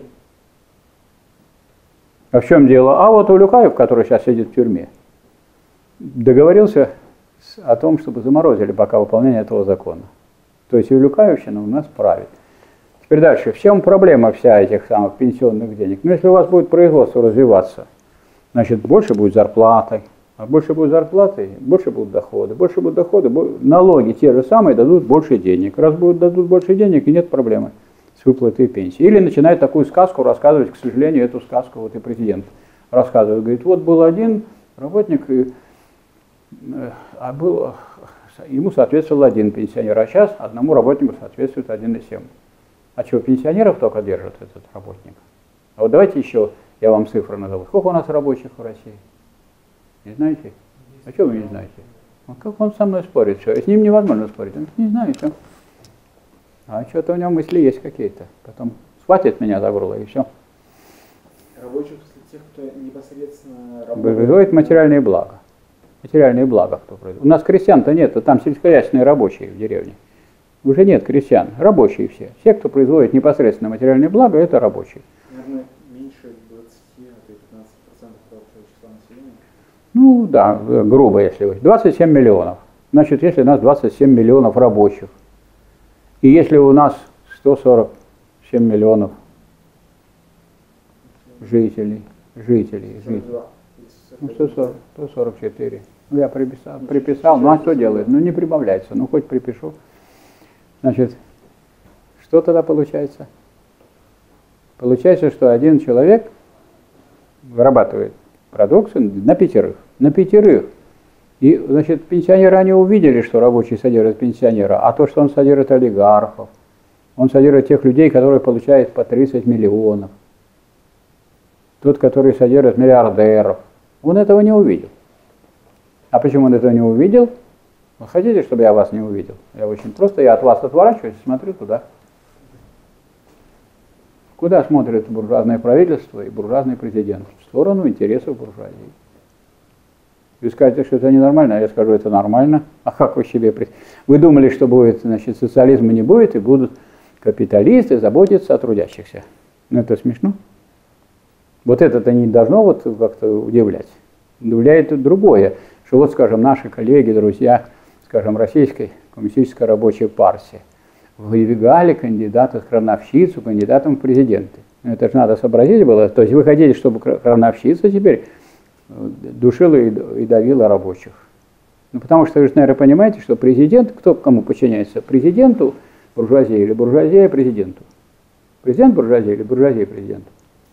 А в чем дело? А вот Улюкаев, который сейчас сидит в тюрьме, договорился о том, чтобы заморозили пока выполнение этого закона. То есть Улюкаевщина у нас правит. Теперь дальше. В чем проблема вся этих самых пенсионных денег? Ну, если у вас будет производство развиваться, значит, больше будет зарплаты. А больше будет зарплаты, больше будут доходы. Больше будут доходы, налоги те же самые дадут больше денег. Раз дадут больше денег, и нет проблемы с выплатой пенсии. Или начинает такую сказку рассказывать, к сожалению, эту сказку вот и президент рассказывает. Говорит, вот был один работник, ему соответствовал один пенсионер, а сейчас одному работнику соответствует 1,7. А чего, пенсионеров только держит этот работник? А вот давайте еще, я вам цифры назову. Сколько у нас рабочих в России? Не знаете? А что вы не знаете? Как он со мной спорит? Что? С ним невозможно спорить. Он не знает, что. А что-то у него мысли есть какие-то. Потом схватит меня за горло и все. Рабочих, тех, кто непосредственно работает. Производит материальные блага. Материальные блага кто производит. У нас крестьян-то нет, там сельскохозяйственные рабочие в деревне. Уже нет крестьян, рабочие все. Все, кто производит непосредственно материальные блага, это рабочие. Наверное, меньше 20, а то и 15% общего числа населения. Ну да, грубо если вы. 27 миллионов. Значит, если у нас 27 миллионов рабочих, и если у нас 147 миллионов жителей. 42. Ну, 140, 144. Ну, я приписал, ну а что делает? Ну, не прибавляется, ну, хоть припишу. Значит, что тогда получается? Получается, что один человек вырабатывает продукцию на пятерых. На пятерых. И, значит, пенсионеры, они увидели, что рабочий содержит пенсионера, а то, что он содержит олигархов, он содержит тех людей, которые получают по 30 миллионов. Тот, который содержит миллиардеров, он этого не увидел. А почему он этого не увидел? Вы хотите, чтобы я вас не увидел? Я очень просто, я от вас отворачиваюсь и смотрю туда. Куда смотрит буржуазное правительство и буржуазный президент? В сторону интересов буржуазии. Вы скажете, что это ненормально, а я скажу, это нормально. А как вы себе... Вы думали, что будет, значит, социализма не будет, и будут капиталисты заботиться о трудящихся. Ну, это смешно. Вот это-то не должно вот как-то удивлять. Удивляет другое, что вот, скажем, наши коллеги, друзья, скажем, Российской коммунистической рабочей партии выдвигали кандидата-крановщицу кандидатом в президенты. Это же надо сообразить было. То есть вы хотите, чтобы крановщица теперь душила и давила рабочих. Ну, потому что вы же, наверное, понимаете, что президент, кто кому подчиняется? Президенту буржуазии или буржуазия президенту? Президент буржуазии или буржуазия президенту?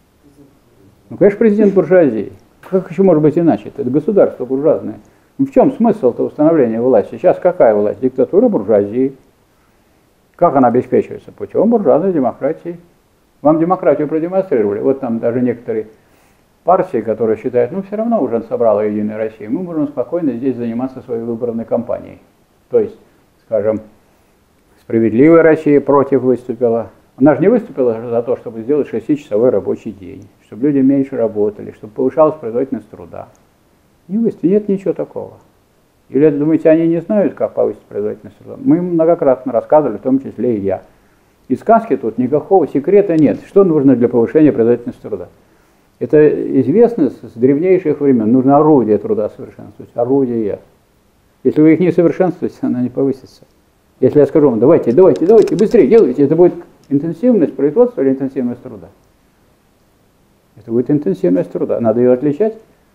Ну, конечно, президент буржуазии. Как еще может быть иначе? Это государство буржуазное. Ну, в чем смысл-то установления власти? Сейчас какая власть? Диктатура буржуазии. Как она обеспечивается? Путем буржуазной демократии. Вам демократию продемонстрировали. Вот там даже некоторые партии, которые считают, ну, все равно уже собрала Единая Россия, мы можем спокойно здесь заниматься своей выборной кампанией. То есть, скажем, Справедливая Россия против выступила. Она же не выступила за то, чтобы сделать 6-часовой рабочий день, чтобы люди меньше работали, чтобы повышалась производительность труда. Не выступила, нет ничего такого. Или, думаете, они не знают, как повысить производительность труда? Мы им многократно рассказывали, в том числе и я. И сказки тут никакого секрета нет. Что нужно для повышения производительности труда? Это известно с древнейших времен. Нужно орудие труда совершенствовать. Орудие. Если вы их не совершенствуете, она не повысится. Если я скажу вам, давайте, быстрее делайте, это будет интенсивность производства или интенсивность труда? Это будет интенсивность труда. Надо ее отличать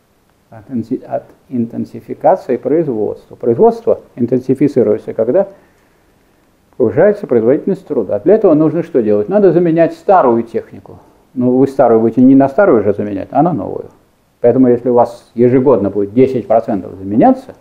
от интенсификации производства. Производство интенсифицируется, когда повышается производительность труда. Для этого нужно что делать? Надо заменять старую технику. Ну, вы старую будете не на старую же заменять, а на новую. Поэтому, если у вас ежегодно будет 10% заменяться,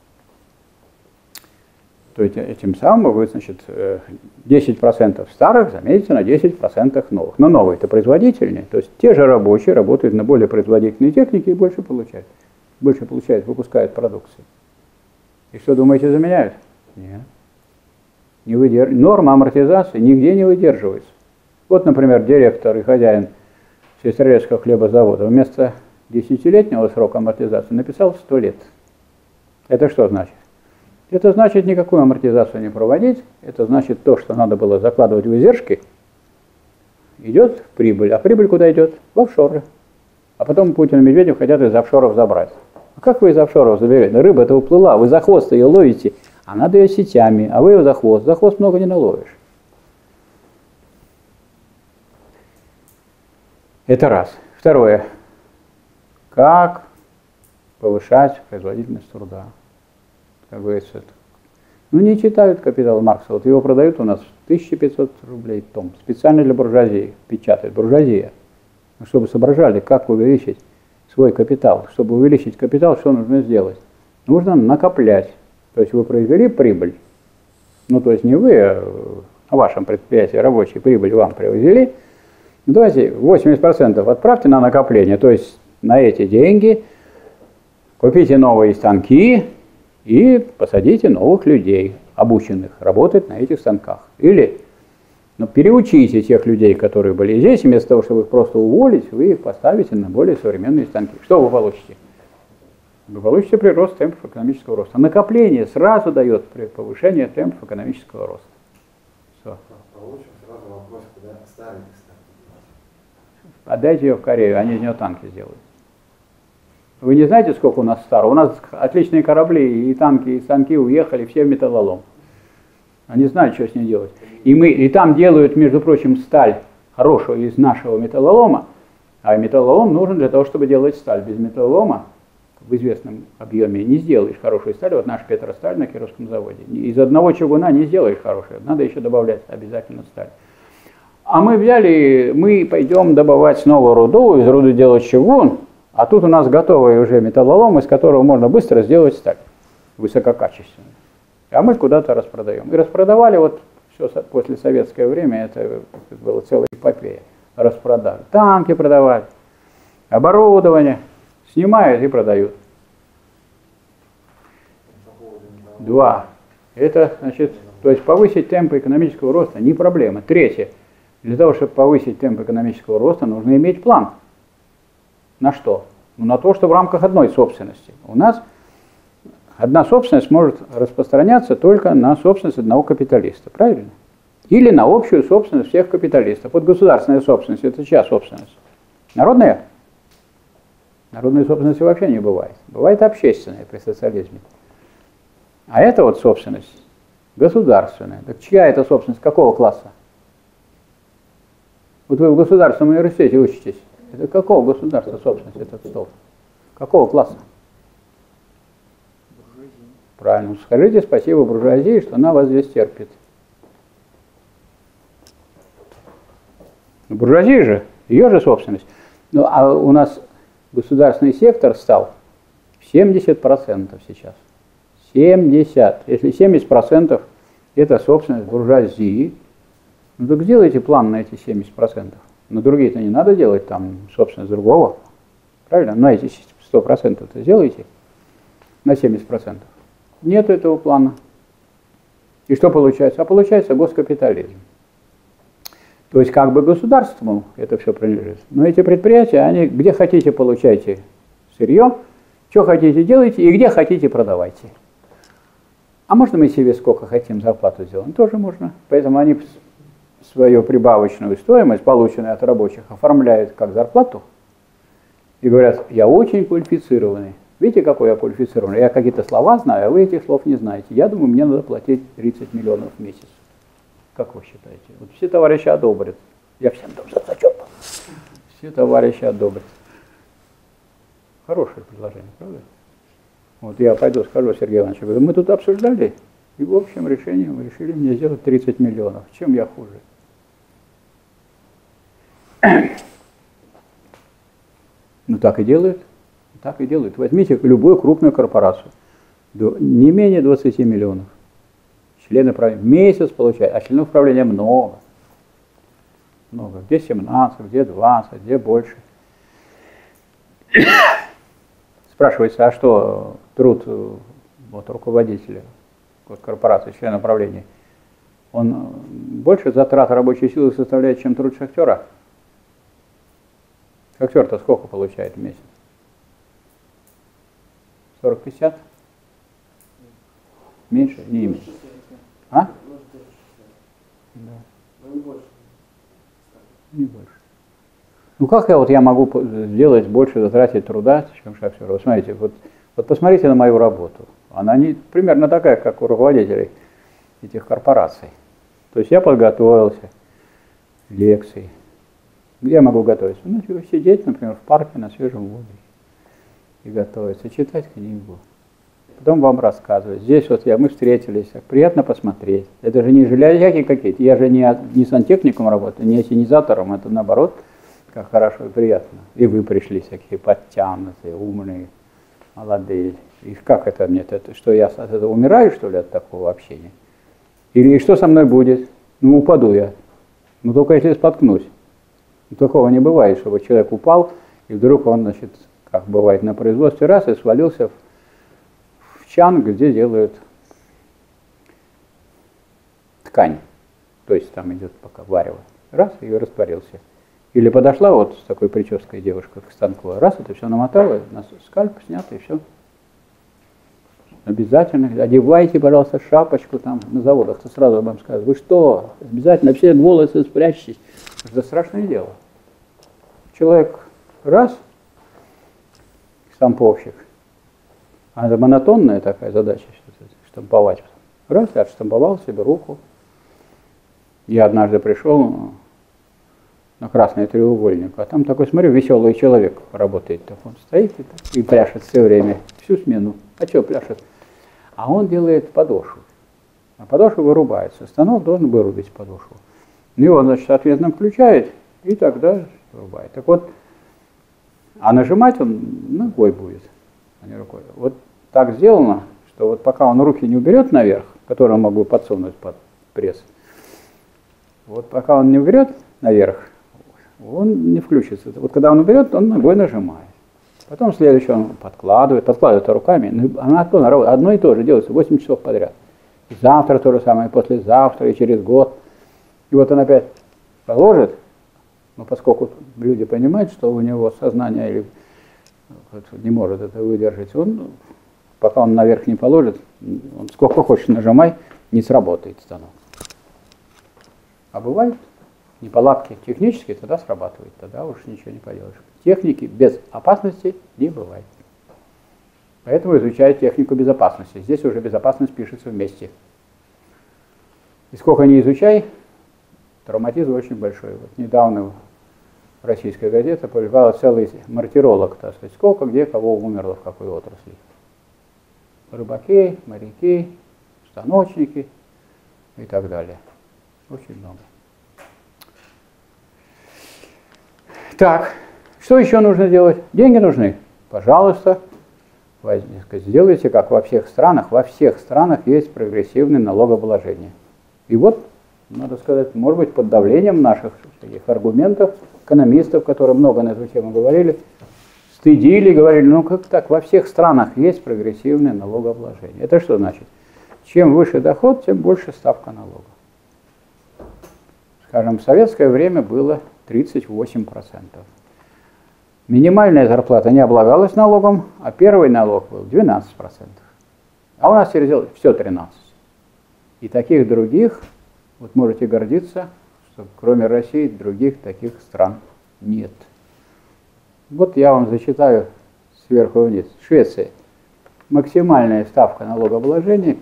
то этим самым вы, значит, 10% старых замените на 10% новых. Но новые это производительнее. То есть те же рабочие работают на более производительной технике и больше получают. Больше получают, выпускают продукции. И что, думаете, заменяют? Нет. Не норма амортизации нигде не выдерживается. Вот, например, директор и хозяин Сестрорецкого хлебозавода вместо 10-летнего срока амортизации написал 100 лет. Это что значит? Это значит никакую амортизацию не проводить. Это значит то, что надо было закладывать в издержки, идет в прибыль. А прибыль куда идет? В офшоры. А потом Путин и Медведев хотят из офшоров забрать. А как вы из офшоров заберете? Рыба-то уплыла, вы за хвост ее ловите, а надо ее сетями, а вы ее за хвост. За хвост много не наловишь. Это раз. Второе. Как повышать производительность труда? Как говорится, ну не читают «Капитал» Маркса. Вот его продают у нас 1500 рублей том. Специально для буржуазии печатают. Буржуазия. Ну, чтобы соображали, как увеличить свой капитал. Чтобы увеличить капитал, что нужно сделать? Нужно накоплять. То есть вы произвели прибыль. Ну то есть не вы, а в вашем предприятии рабочие прибыль вам произвели. Ну, давайте 80% отправьте на накопление. То есть на эти деньги купите новые станки и посадите новых людей, обученных, работать на этих станках. Или переучите тех людей, которые были здесь, вместо того, чтобы их просто уволить, вы их поставите на более современные станки. Что вы получите? Вы получите прирост темпов экономического роста. Накопление сразу дает повышение темпов экономического роста. Все. Получим сразу вопрос, куда старые станки. Отдайте ее в Корею, они из нее танки сделают. Вы не знаете, сколько у нас старого? У нас отличные корабли, и танки, и станки уехали, все в металлолом. Они знают, что с ней делать. И там делают, между прочим, сталь хорошую из нашего металлолома, а металлолом нужен для того, чтобы делать сталь. Без металлолома в известном объеме не сделаешь хорошую сталь. Вот наш Петросталь на Кировском заводе. Из одного чугуна не сделаешь хорошую, надо еще добавлять обязательно сталь. А мы взяли, мы пойдем добывать снова руду, из руды делать чугун, а тут у нас готовый уже металлолом, из которого можно быстро сделать сталь высококачественную. А мы куда-то распродаем. И распродавали вот все после советское время, это была целая эпопея. Распродали. Танки продавали, оборудование снимают и продают. Два. Это, значит, то есть повысить темпы экономического роста не проблема. Третье. Для того, чтобы повысить темп экономического роста, нужно иметь план. На что? Ну, на то, что в рамках одной собственности. У нас одна собственность может распространяться только на собственность одного капиталиста, правильно? Или на общую собственность всех капиталистов. Вот государственная собственность – это чья собственность? Народная? Народной собственности вообще не бывает. Бывает общественная при социализме. А это вот собственность государственная. Так чья это собственность? Какого класса? Вот вы в государственном университете учитесь. Это какого государства собственность этот стол? Какого класса? Буржуазия. Правильно. Скажите спасибо буржуазии, что она вас здесь терпит. Буржуазия же, ее же собственность. Ну, а у нас государственный сектор стал 70% сейчас. 70. Если 70% это собственность буржуазии, ну так сделайте план на эти 70%. На другие-то не надо делать, там, собственность другого. Правильно? На эти 100%-то сделайте. На 70%. Нет этого плана. И что получается? А получается госкапитализм. То есть как бы государству это все принадлежит. Но эти предприятия, они где хотите получайте сырье, что хотите делайте и где хотите продавайте. А можно мы себе сколько хотим зарплату сделаем? Тоже можно. Поэтому они свою прибавочную стоимость, полученную от рабочих, оформляют как зарплату и говорят, я очень квалифицированный. Видите, какой я квалифицированный? Я какие-то слова знаю, а вы этих слов не знаете. Я думаю, мне надо платить 30 миллионов в месяц. Как вы считаете? Вот все товарищи одобрят. Я всем дам зачет. Все товарищи одобрят. Хорошее предложение, правда? Вот я пойду скажу Сергею Ивановичу, говорю, мы тут обсуждали, и в общем решении мы решили мне сделать 30 миллионов. Чем я хуже? Ну так и делают. Так и делают. Возьмите любую крупную корпорацию. Не менее 20 миллионов. Члены правления. Месяц получают. А членов правления много. Много. Где 17, где 20, где больше. Спрашивается, а что труд вот, руководителя вот, корпорации, члена правления, он больше затрат рабочей силы составляет, чем труд шахтера? Шахтер-то сколько получает в месяц? 40-50? Меньше? Не меньше. А? Да. Не больше. Не больше. Ну как я могу сделать больше, затратить труда, чем шахтер? Вы смотрите, вот посмотрите на мою работу. Она не примерно такая, как у руководителей этих корпораций. То есть я подготовился, лекции. Где я могу готовиться? Ну, сидеть, например, в парке на свежем воздухе и готовиться, читать книгу. Потом вам рассказывать. Здесь вот мы встретились, приятно посмотреть. Это же не железяки какие-то. Я же не сантехником работаю, не ассенизатором, это наоборот, как хорошо и приятно. И вы пришли всякие подтянутые, умные, молодые. И как это мне? Что я от этого умираю, что ли, от такого общения? Или что со мной будет? Ну, упаду я. Ну, только если споткнусь. Такого не бывает, чтобы человек упал, и вдруг он, значит, как бывает на производстве, раз и свалился в чан, где делают ткань. То есть там идет пока варево. Раз, и растворился. Или подошла вот с такой прической девушка к станку, раз, это все намотала, на скальп снято, и все. Обязательно одевайте, пожалуйста, шапочку там на заводах. То сразу вам скажут, вы что, обязательно все волосы спрячьтесь. Это страшное дело. Человек раз, штамповщик, а это монотонная такая задача, штамповать. Раз, я отштамповал себе руку. Я однажды пришел на красный треугольник, а там такой, смотрю, веселый человек работает. Так он стоит и пляшет все время, всю смену. А что пляшет? А он делает подошву. А подошва вырубается. Станок должен вырубить подошву. И он, значит, соответственно, включает и тогда вырубает. Так вот, а нажимать он ногой будет, а не рукой. Вот так сделано, что вот пока он руки не уберет наверх, которые он могу подсунуть под пресс, вот пока он не уберет наверх, он не включится. Вот когда он уберет, он ногой нажимает. Потом следующее он подкладывает руками. Одно и то же делается 8 часов подряд. И завтра то же самое, и послезавтра, и через год. И вот он опять положит, но поскольку люди понимают, что у него сознание или не может это выдержать, он, пока он наверх не положит, он сколько хочешь нажимай, не сработает станок. А бывают неполадки технические, тогда срабатывает, тогда уж ничего не поделаешь. Техники без опасности не бывает. Поэтому изучают технику безопасности. Здесь уже безопасность пишется вместе. И сколько ни изучай, травматизм очень большой. Вот недавно российская газета публиковала целый мартиролог, так сказать, сколько, где, кого умерло, в какой отрасли. Рыбаки, моряки, станочники и так далее. Очень много. Так, что еще нужно делать? Деньги нужны. Пожалуйста, сделайте, как во всех странах. Во всех странах есть прогрессивное налогообложение. И вот, надо сказать, может быть, под давлением наших таких аргументов, экономистов, которые много на эту тему говорили, стыдили, говорили, ну как так, во всех странах есть прогрессивное налогообложение. Это что значит? Чем выше доход, тем больше ставка налога. Скажем, в советское время было 38%. Минимальная зарплата не облагалась налогом, а первый налог был 12%. А у нас теперь все 13%. И таких других, вот можете гордиться, что кроме России других таких стран нет. Вот я вам зачитаю сверху вниз. Швеция. Максимальная ставка налогообложения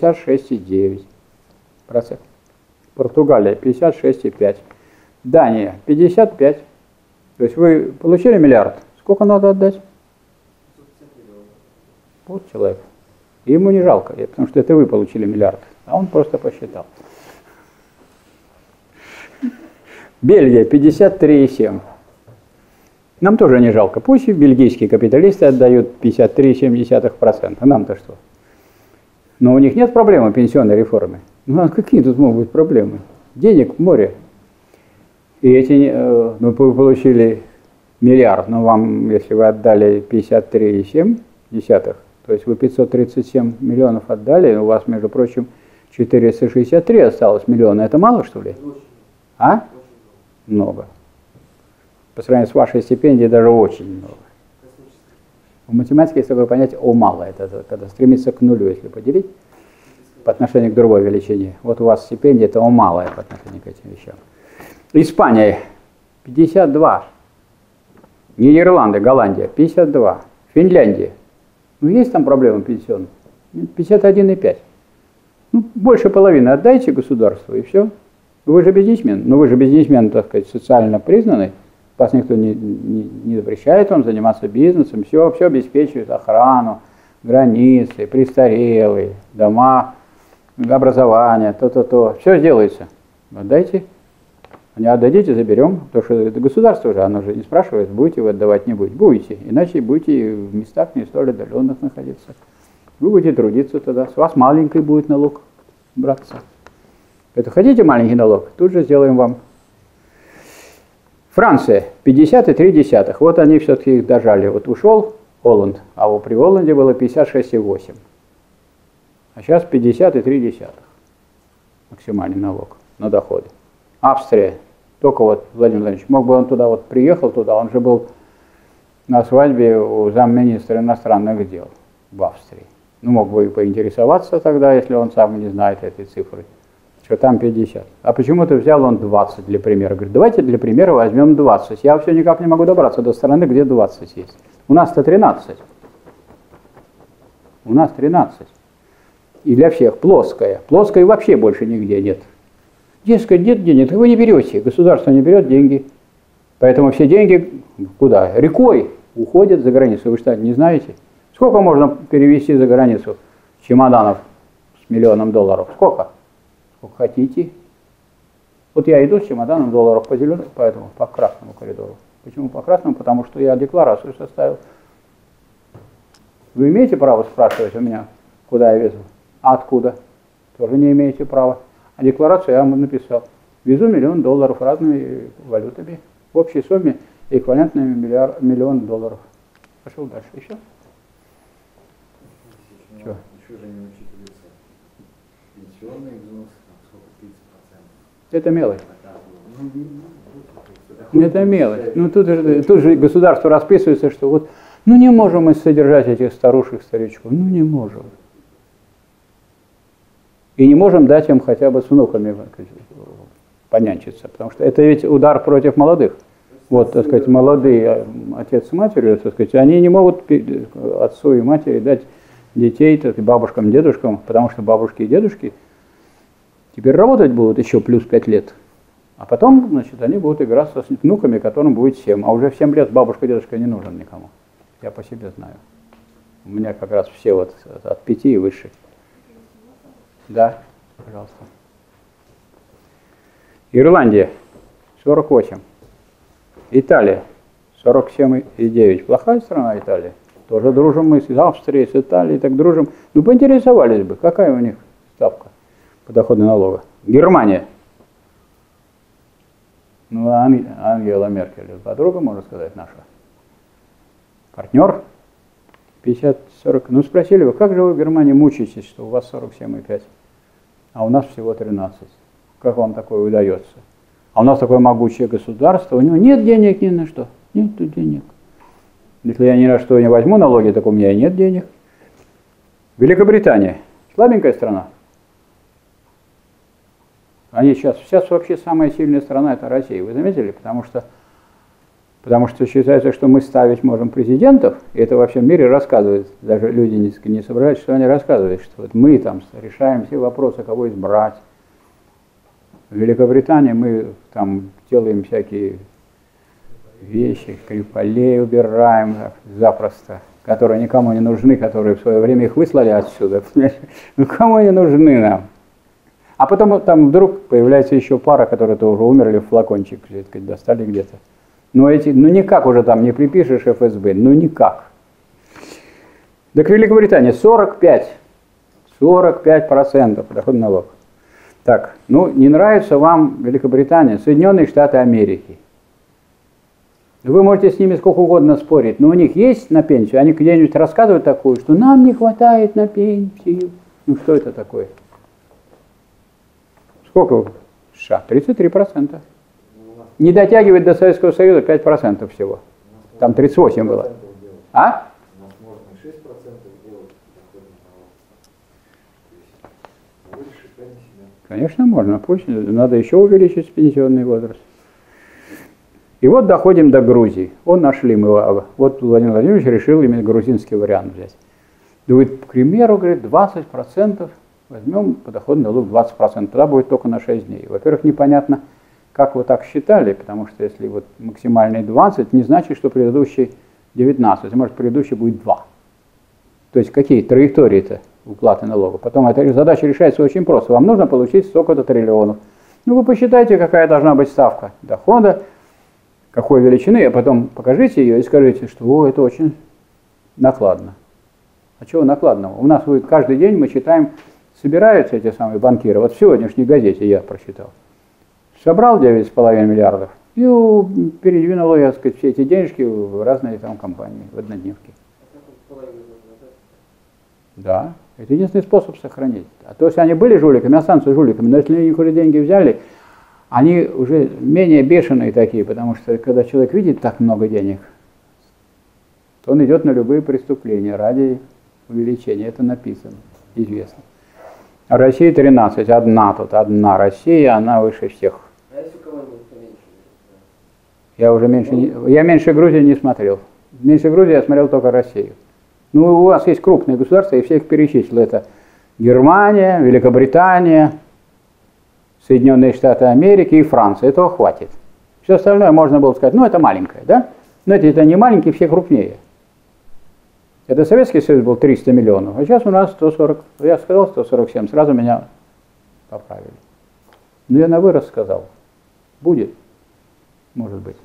56,9%. Португалия 56,5%. Дания 55%. То есть вы получили миллиард. Сколько надо отдать? Вот человек. И ему не жалко, потому что это вы получили миллиард. А он просто посчитал. Бельгия 53,7%. Нам тоже не жалко. Пусть и бельгийские капиталисты отдают 53,7%. А нам-то что? Но у них нет проблемы пенсионной реформы. Ну а какие тут могут быть проблемы? Денег в море. И эти, ну, вы получили миллиард, но вам, если вы отдали 53,7, то есть вы 537 миллионов отдали, у вас, между прочим, 463 осталось миллиона. Это мало, что ли? А? Много. По сравнению с вашей стипендией даже очень много. В математике есть такое понятие «о» мало. Это когда стремится к нулю, если поделить по отношению к другой величине. Вот у вас стипендия – это «о» малое по отношению к этим вещам. Испания – 52. Нидерланды, Голландия – 52. Финляндия. Ну, есть там проблемы пенсионные? 51,5. Ну, больше половины отдайте государству, и все. Вы же бизнесмен. Ну, вы же бизнесмен, так сказать, социально признанный. Вас никто не запрещает вам заниматься бизнесом. Все обеспечивает охрану, границы, престарелые, дома, образование, то. Все сделается. Отдайте. Не отдадите, заберем. Потому что это государство же, оно же не спрашивает, будете вы отдавать, не будете. Будете. Иначе будете в местах не столь отдаленных находиться. Вы будете трудиться тогда. С вас маленький будет налог браться. Это хотите маленький налог? Тут же сделаем вам. Франция 50,3. Вот они все-таки их дожали. Вот ушел Холланд, а при Холланде было 56,8. А сейчас 50,3. Максимальный налог на доходы. Австрия. Только вот Владимир Владимирович, мог бы он туда вот приехал туда, он же был на свадьбе у замминистра иностранных дел в Австрии. Ну, мог бы и поинтересоваться тогда, если он сам не знает этой цифры, что там 50. А почему-то взял он 20 для примера. Говорит, давайте для примера возьмем 20. Я все никак не могу добраться до страны, где 20 есть. У нас-то 13. У нас 13. И для всех плоская. Плоской вообще больше нигде нет. Дескать, нет денег, вы не берете. Государство не берет деньги. Поэтому все деньги куда? Рекой уходят за границу. Вы что, не знаете? Сколько можно перевести за границу чемоданов с $1 000 000? Сколько? Сколько хотите. Вот я иду с чемоданом долларов по зеленому, поэтому по красному коридору. Почему по красному? Потому что я декларацию составил. Вы имеете право спрашивать у меня, куда я везу? А откуда? Тоже не имеете права. А декларацию я вам написал. Везу $1 000 000 разными валютами. В общей сумме эквивалентными $1 000 000. Пошел дальше. Еще? Еще же не учитывается пенсионные взносы, сколько, 30%. Это мелочь. Это мелочь. Ну тут же государство расписывается, что вот, ну не можем мы содержать этих старушек, старичков. Ну не можем. И не можем дать им хотя бы с внуками понянчиться, потому что это ведь удар против молодых. Вот, так сказать, молодые отец с матерью, так сказать, они не могут отцу и матери дать детей, так, бабушкам, дедушкам, потому что бабушки и дедушки теперь работать будут еще плюс 5 лет. А потом, значит, они будут играться с внуками, которым будет 7. А уже в 7 лет бабушка, дедушка не нужен никому. Я по себе знаю. У меня как раз все вот от 5 и выше. Да, пожалуйста. Ирландия 48. Италия 47,9. Плохая страна Италия. Тоже дружим мы с Австрией, с Италией, так дружим. Ну, поинтересовались бы, какая у них ставка подоходного налога. Германия. Ну, Ангела Меркель, подруга, можно сказать, наша. Партнер 50-40. Ну, спросили вы, как же вы в Германии мучаетесь, что у вас 47,5, а у нас всего 13. Как вам такое удается? А у нас такое могучее государство, у него нет денег ни на что. Нет денег. Если я ни на что не возьму налоги, так у меня и нет денег. Великобритания. Слабенькая страна. Они сейчас вообще самая сильная страна — это Россия. Вы заметили? Потому что считается, что мы ставить можем президентов, и это во всем мире рассказывают. Даже люди не соображают, что они рассказывают, что вот мы там решаем все вопросы, кого избрать. В Великобритании мы там делаем всякие вещи, Скрипалей убираем запросто, которые никому не нужны, которые в свое время их выслали отсюда. Ну кому они нужны нам? А потом там вдруг появляется еще пара, которые тоже умерли, в флакончик достали где-то. Ну никак уже там не припишешь ФСБ, ну никак. Так Великобритания 45% подоходный налог. Так, ну не нравится вам Великобритания, Соединенные Штаты Америки. Вы можете с ними сколько угодно спорить, но у них есть на пенсию, они где-нибудь рассказывают такую, что нам не хватает на пенсию. Ну что это такое? Сколько в США? 33%. Не дотягивает до Советского Союза 5% всего. Там 38 было. А? У нас можно и 6% сделать. Больше пенсии. Конечно, можно. Пусть надо еще увеличить пенсионный возраст. И вот доходим до Грузии. Нашли мы его. Вот Владимир Владимирович решил именно грузинский вариант взять. Говорит, к примеру, говорит, 20%. Возьмем подоходный налог 20%. Тогда будет только на 6 дней. Во-первых, непонятно, как вы так считали, потому что если вот максимальный 20, не значит, что предыдущий 19, может предыдущий будет 2. То есть какие траектории-то уплаты налога. Потом эта задача решается очень просто. Вам нужно получить столько-то триллионов. Ну вы посчитайте, какая должна быть ставка дохода, какой величины, а потом покажите ее и скажите, что это очень накладно. А чего накладного? У нас каждый день мы читаем, собираются эти самые банкиры. Вот в сегодняшней газете я прочитал. Собрал 9,5 миллиардов и передвинул, я сказать, все эти денежки в разные там компании, в однодневки. Да, это единственный способ сохранить. А то, если они были жуликами, останутся жуликами, но если они уже деньги взяли, они уже менее бешеные такие, потому что когда человек видит так много денег, то он идет на любые преступления ради увеличения. Это написано, известно. А Россия 13, одна Россия, она выше всех. А если у кого-нибудь меньше? Я меньше Грузии не смотрел. Меньше Грузии я смотрел только Россию. Ну, у вас есть крупные государства, я всех перечислил. Это Германия, Великобритания, Соединенные Штаты Америки и Франция. Этого хватит. Все остальное можно было сказать, ну это маленькое, да? Но это не маленькие, все крупнее. Это Советский Союз был 300 миллионов, а сейчас у нас 140, я сказал 147, сразу меня поправили. Но я на вырос сказал, будет, может быть.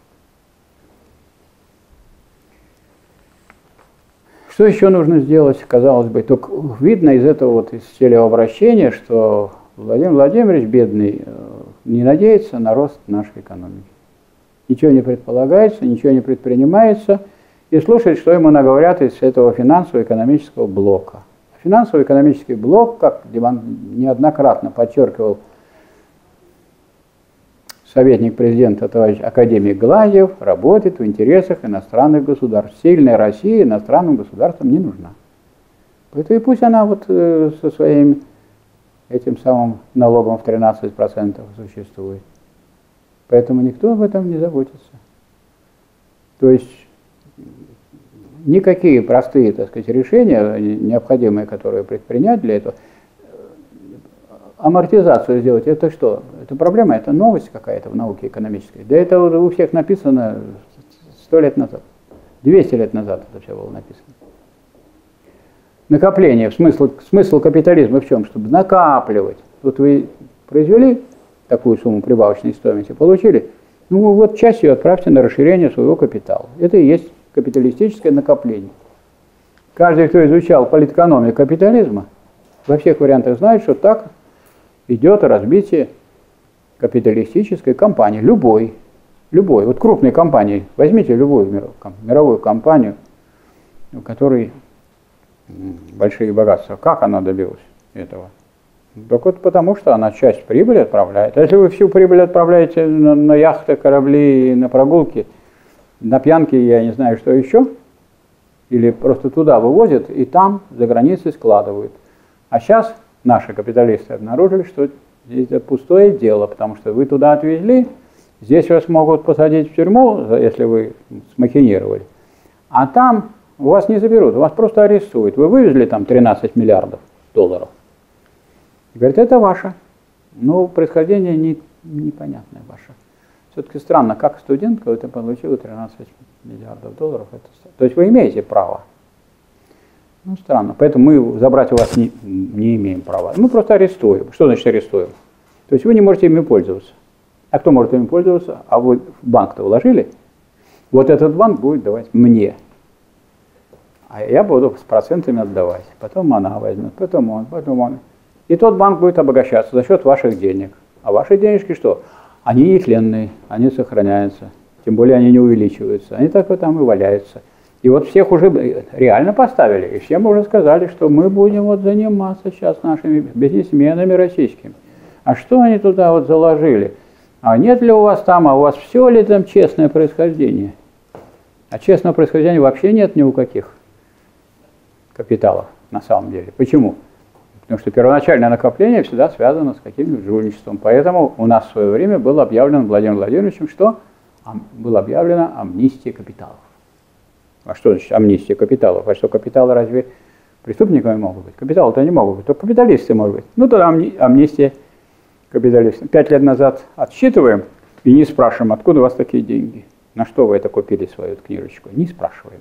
Что еще нужно сделать, казалось бы, только видно из этого вот из телеобращения, что Владимир Владимирович, бедный, не надеется на рост нашей экономики. Ничего не предполагается, ничего не предпринимается, и слушает, что ему наговорят из этого финансово-экономического блока. Финансово-экономический блок, как неоднократно подчеркивал советник президента товарищ академик Гладьев, работает в интересах иностранных государств. Сильная Россия иностранным государствам не нужна. Поэтому и пусть она вот со своим этим самым налогом в 13% существует. Поэтому никто об этом не заботится. То есть никакие простые, так сказать, решения, необходимые, которые предпринять для этого, амортизацию сделать, это что? Это проблема, это новость какая-то в науке экономической. Да это уже у всех написано 100 лет назад, 200 лет назад это все было написано. Накопление, смысл капитализма в чем? Чтобы накапливать. Вот вы произвели такую сумму прибавочной стоимости, получили, ну вот часть ее отправьте на расширение своего капитала. Это и есть капиталистическое накопление. Каждый, кто изучал политэкономию капитализма, во всех вариантах знает, что так идет разбитие капиталистической компании, любой, вот крупной компании, возьмите любую мировую компанию, у которой большие богатства, как она добилась этого? Так вот потому, что она часть прибыли отправляет. А если вы всю прибыль отправляете на яхты, корабли, на прогулки, на пьянки, я не знаю, что еще, или просто туда вывозят и там за границей складывают. А сейчас наши капиталисты обнаружили, что это пустое дело, потому что вы туда отвезли, здесь вас могут посадить в тюрьму, если вы смахинировали, а там вас не заберут, вас просто арестуют. Вы вывезли там 13 миллиардов долларов. И говорят, это ваше. Но происхождение непонятное ваше. Все-таки странно, как студентка это получила 13 миллиардов долларов. То есть вы имеете право. Ну, странно. Поэтому мы забрать у вас не имеем права. Мы просто арестуем. Что значит арестуем? То есть вы не можете ими пользоваться. А кто может ими пользоваться? А вы в банк-то вложили? Вот этот банк будет давать мне. А я буду с процентами отдавать. Потом она возьмет, потом он. И тот банк будет обогащаться за счет ваших денег. А ваши денежки что? Они нетленные, они сохраняются. Тем более они не увеличиваются. Они так вот там и валяются. И вот всех уже реально поставили. И всем уже сказали, что мы будем вот заниматься сейчас нашими бизнесменами российскими. А что они туда вот заложили? А нет ли у вас там, а у вас все ли там честное происхождение? А честного происхождения вообще нет ни у каких капиталов на самом деле. Почему? Потому что первоначальное накопление всегда связано с каким-нибудь жульничеством. Поэтому у нас в свое время было объявлено Владимиром Владимировичем, что была объявлена амнистия капиталов. А что значит амнистия капиталов? А что, капиталы разве преступниками могут быть? Капиталы-то не могут быть, только капиталисты могут быть. Ну тогда амнистия капиталистов. 5 лет назад отсчитываем и не спрашиваем, откуда у вас такие деньги. На что вы это купили, свою книжечку? Не спрашиваем.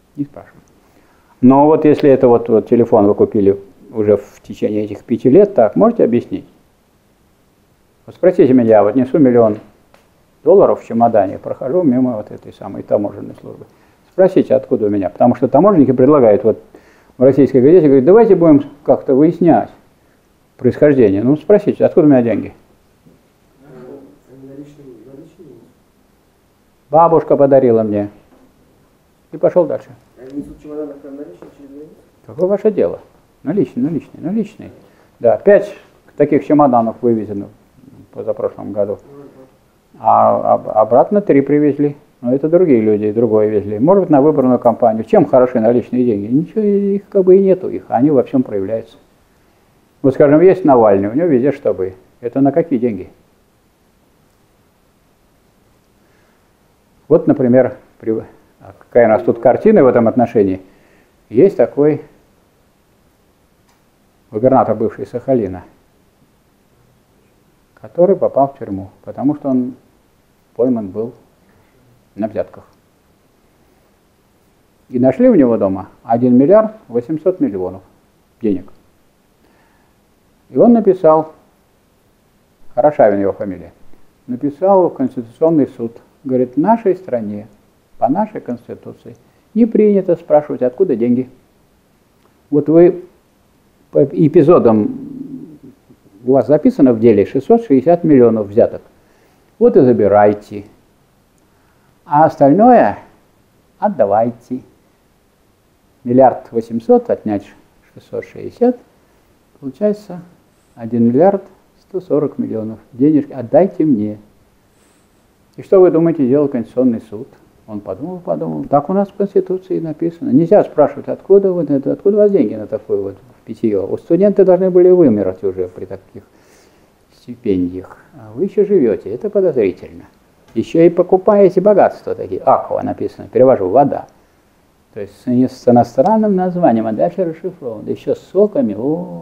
Но вот если это вот телефон вы купили уже в течение этих 5 лет, так, можете объяснить? Вот спросите меня, вот несу $1 миллион в чемодане, прохожу мимо вот этой самой таможенной службы. Спросите, откуда у меня, потому что таможенники предлагают вот в российской газете, говорят, давайте будем как-то выяснять происхождение. Ну, спросите, откуда у меня деньги? Бабушка подарила мне. И пошел дальше. Какое ваше дело? Наличные. Да, 5 таких чемоданов вывезено в позапрошлом году. А обратно 3 привезли. Но это другие люди, другое везли. Может быть, на выбранную компанию. Чем хороши наличные деньги? Ничего, их как бы и нету, они во всем проявляются. Вот, скажем, есть Навальный, у него везде штабы. Это на какие деньги? Вот, например, какая у нас тут картина в этом отношении. Есть такой губернатор бывший Сахалина, который попал в тюрьму, потому что он пойман был на взятках. И нашли у него дома 1 миллиард 800 миллионов денег. И он написал, Хорошавин его фамилия, написал в Конституционный суд, говорит, в нашей стране, по нашей Конституции, не принято спрашивать, откуда деньги. Вот вы по эпизодам, у вас записано в деле 660 миллионов взяток. Вот и забирайте. А остальное отдавайте. 1 800 000 отнять 660, получается 1 140 000 000 денежки. Отдайте мне. И что вы думаете, делал Конституционный суд? Он подумал, так у нас в Конституции написано. Нельзя спрашивать, откуда у вас деньги на такое вот питье. Студенты должны были вымирать уже при таких стипендиях. А вы еще живете, это подозрительно. Еще и покупаете богатства такие. Аква написано, перевожу, вода. То есть с иностранным названием, а дальше расшифровано. Да еще с соками,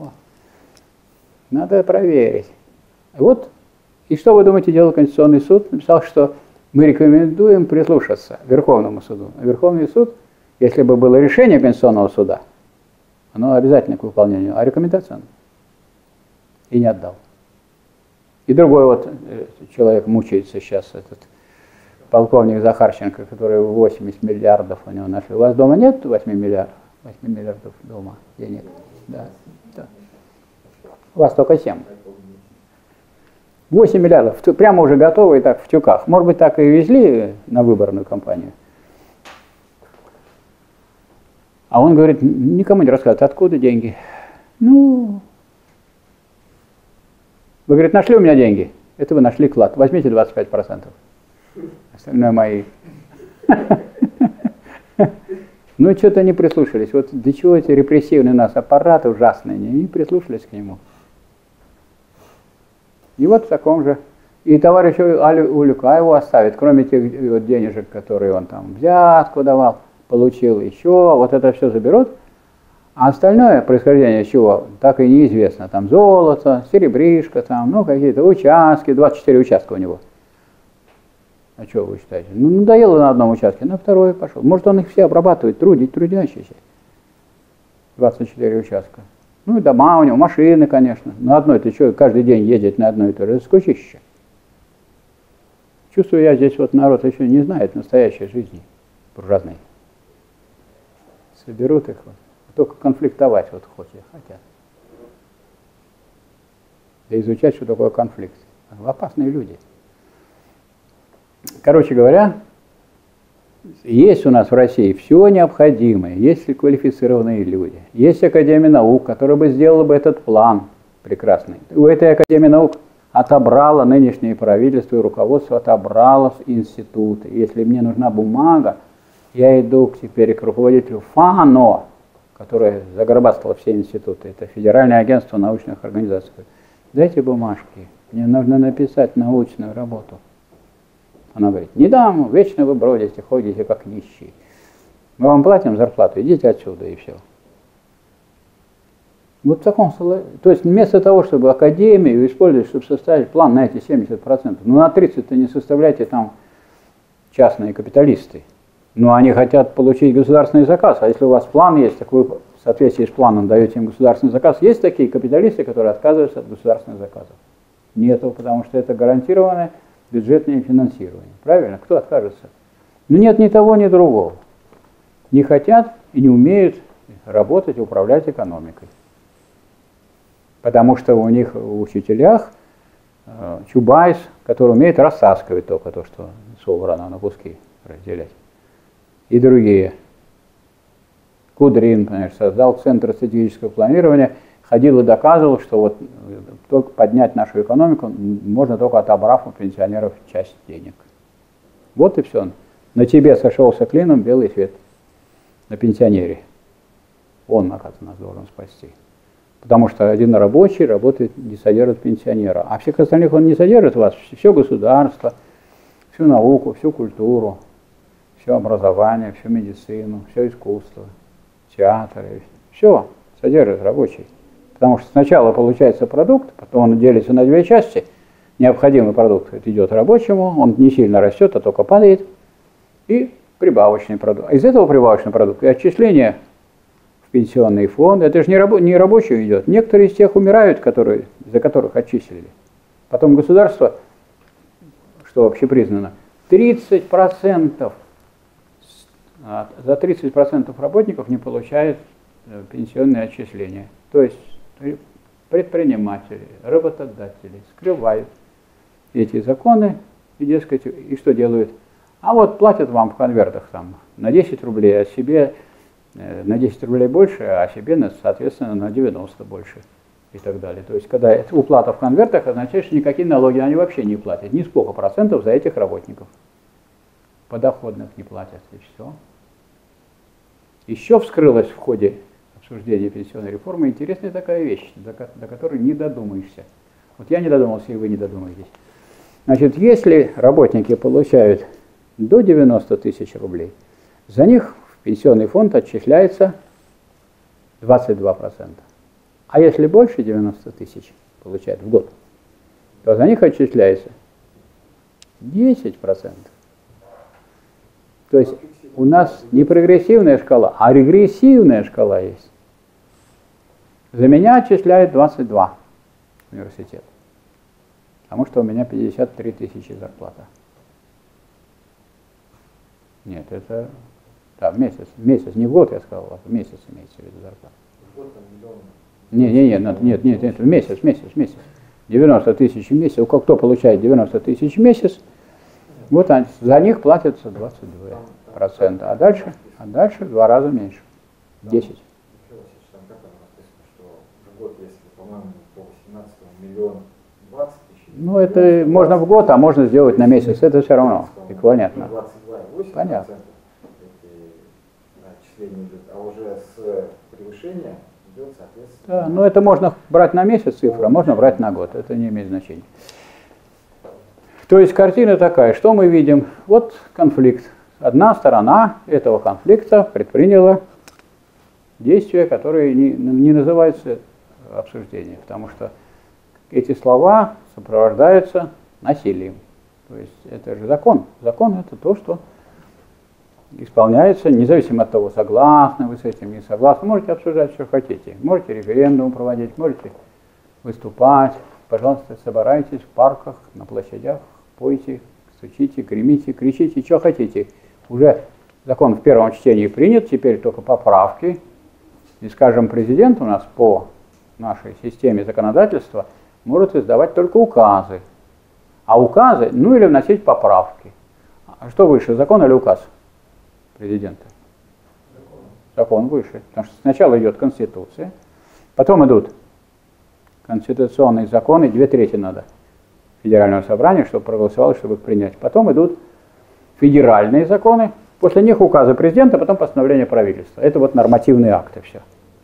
надо проверить. Вот, и что вы думаете, делал Конституционный суд? Написал, что мы рекомендуем прислушаться Верховному суду. А Верховный суд, если бы было решение Конституционного суда, оно обязательно к выполнению, а рекомендация и не отдал. И другой вот человек мучается сейчас, этот полковник Захарченко, который 80 миллиардов у него нашли. У вас дома нет 8 миллиардов дома денег? Да. У вас только 7. 8 миллиардов, прямо уже готовые так в тюках. Может быть, так и везли на выборную кампанию. А он говорит, никому не рассказывает, откуда деньги. Вы, говорит, нашли у меня деньги. Это вы нашли клад. Возьмите 25%. Остальное мои. Что-то не прислушались. Вот до чего эти репрессивные у нас аппараты ужасные, не прислушались к нему. И вот в таком же. И товарищу Улюкаеву оставит, кроме тех денежек, которые он там взятку давал, получил еще, вот это все заберут. А остальное происхождение чего, так и неизвестно. Там золото, серебришко, там, какие-то участки, 24 участка у него. А что вы считаете? Надоело на одном участке, на второй пошел. Может, он их все обрабатывает, трудящиеся. 24 участка. И дома у него, машины, конечно. На одной-то что, каждый день ездить на одной и то же, это скучище. Чувствую я, здесь вот народ еще не знает настоящей жизни буржуазной. Соберут их, только конфликтовать хотят. Да изучать, что такое конфликт. Опасные люди. Короче говоря, есть у нас в России все необходимое, есть квалифицированные люди, есть Академия наук, которая бы сделала бы этот план прекрасный. У этой Академии наук отобрало нынешнее правительство и руководство, отобрало институты. Если мне нужна бумага, я иду теперь к руководителю ФАНО, которое загробастало все институты, это Федеральное агентство научных организаций. Дайте бумажки, мне нужно написать научную работу. Она говорит, не дам, вечно вы бродите, ходите как нищие. Мы вам платим зарплату, идите отсюда и все. Вот в таком случае, то есть вместо того, чтобы академию использовать, чтобы составить план на эти 70%, на 30% не составляйте там частные капиталисты. Но они хотят получить государственный заказ, а если у вас план есть, так вы в соответствии с планом даете им государственный заказ. Есть такие капиталисты, которые отказываются от государственных заказов? Нету, потому что это гарантированное бюджетное финансирование. Правильно? Кто откажется? Нет ни того, ни другого. Не хотят и не умеют работать и управлять экономикой. Потому что у них в учителях Чубайс, который умеет растаскивать только то, что собрано на куски, разделять. И другие. Кудрин, конечно, создал Центр стратегического планирования, ходил и доказывал, что вот только поднять нашу экономику можно только отобрав у пенсионеров часть денег. Вот и все. На тебе сошелся клином белый свет. На пенсионере. Он, оказывается, нас должен спасти. Потому что один рабочий работает, не содержит пенсионера. А всех остальных он не содержит вас. Все государство, всю науку, всю культуру, все образование, всю медицину, все искусство, театры. Все содержит рабочий. Потому что сначала получается продукт, потом он делится на две части. необходимый продукт идет рабочему, он не сильно растет, а только падает, и прибавочный продукт. А из этого прибавочного продукта и отчисления в пенсионный фонд, это же не рабочий идет. Некоторые из тех умирают, за которых отчислили. Потом государство, что общепризнано, 30%, за 30% работников не получает пенсионные отчисления. То есть предприниматели, работодатели скрывают эти законы и, дескать, и что делают? А вот платят вам в конвертах там на 10 рублей, а себе на 10 рублей больше, а себе, соответственно, на 90 больше и так далее. То есть, когда уплата в конвертах означает, что никакие налоги они вообще не платят, ни сколько процентов за этих работников. Подоходных не платят, и все. Еще вскрылась в ходе обсуждения пенсионной реформы интересная такая вещь, до которой не додумаешься. Вот я не додумался, и вы не додумаетесь. Значит, если работники получают до 90 тысяч рублей, за них в пенсионный фонд отчисляется 22%. А если больше 90 тысяч получают в год, то за них отчисляется 10%. То есть у нас не прогрессивная шкала, а регрессивная шкала есть. За меня отчисляют 22 университет, потому что у меня 53 тысячи зарплата. Нет, это да, в месяц, не в год, я сказал, а в месяц имеется в виду зарплата. В год там миллион. Нет, в месяц. 90 тысяч в месяц. Кто получает 90 тысяч в месяц, вот за них платится 22%, а дальше в 2 раза меньше, 10. Там как оно написано, что в год, если, по-моему, по 18 миллион 20 тысяч. Ну, это можно в год, а можно сделать на месяц, это все равно эквивалентно. 22,8%. Понятно. Отчисление идет, а уже с превышения идет, соответственно. Да, но это можно брать на месяц цифру, а можно брать на год, это не имеет значения. То есть картина такая, что мы видим? Вот конфликт. Одна сторона этого конфликта предприняла действия, которые не называются обсуждением, потому что эти слова сопровождаются насилием. То есть это же закон. Закон – это то, что исполняется, независимо от того, согласны вы с этим, не согласны. Можете обсуждать, что хотите. Можете референдум проводить, можете выступать. Пожалуйста, собирайтесь в парках, на площадях, пойте, стучите, гремите, кричите, что хотите. Уже закон в первом чтении принят, теперь только поправки. И, скажем, президент у нас по нашей системе законодательства может издавать только указы. А указы, или вносить поправки. А что выше, закон или указ президента? Закон выше. Потому что сначала идет Конституция, потом идут конституционные законы, 2/3 надо Федерального собрания, чтобы проголосовало, чтобы их принять. Потом идут федеральные законы, после них указы президента, потом постановление правительства. Это вот нормативные акты все.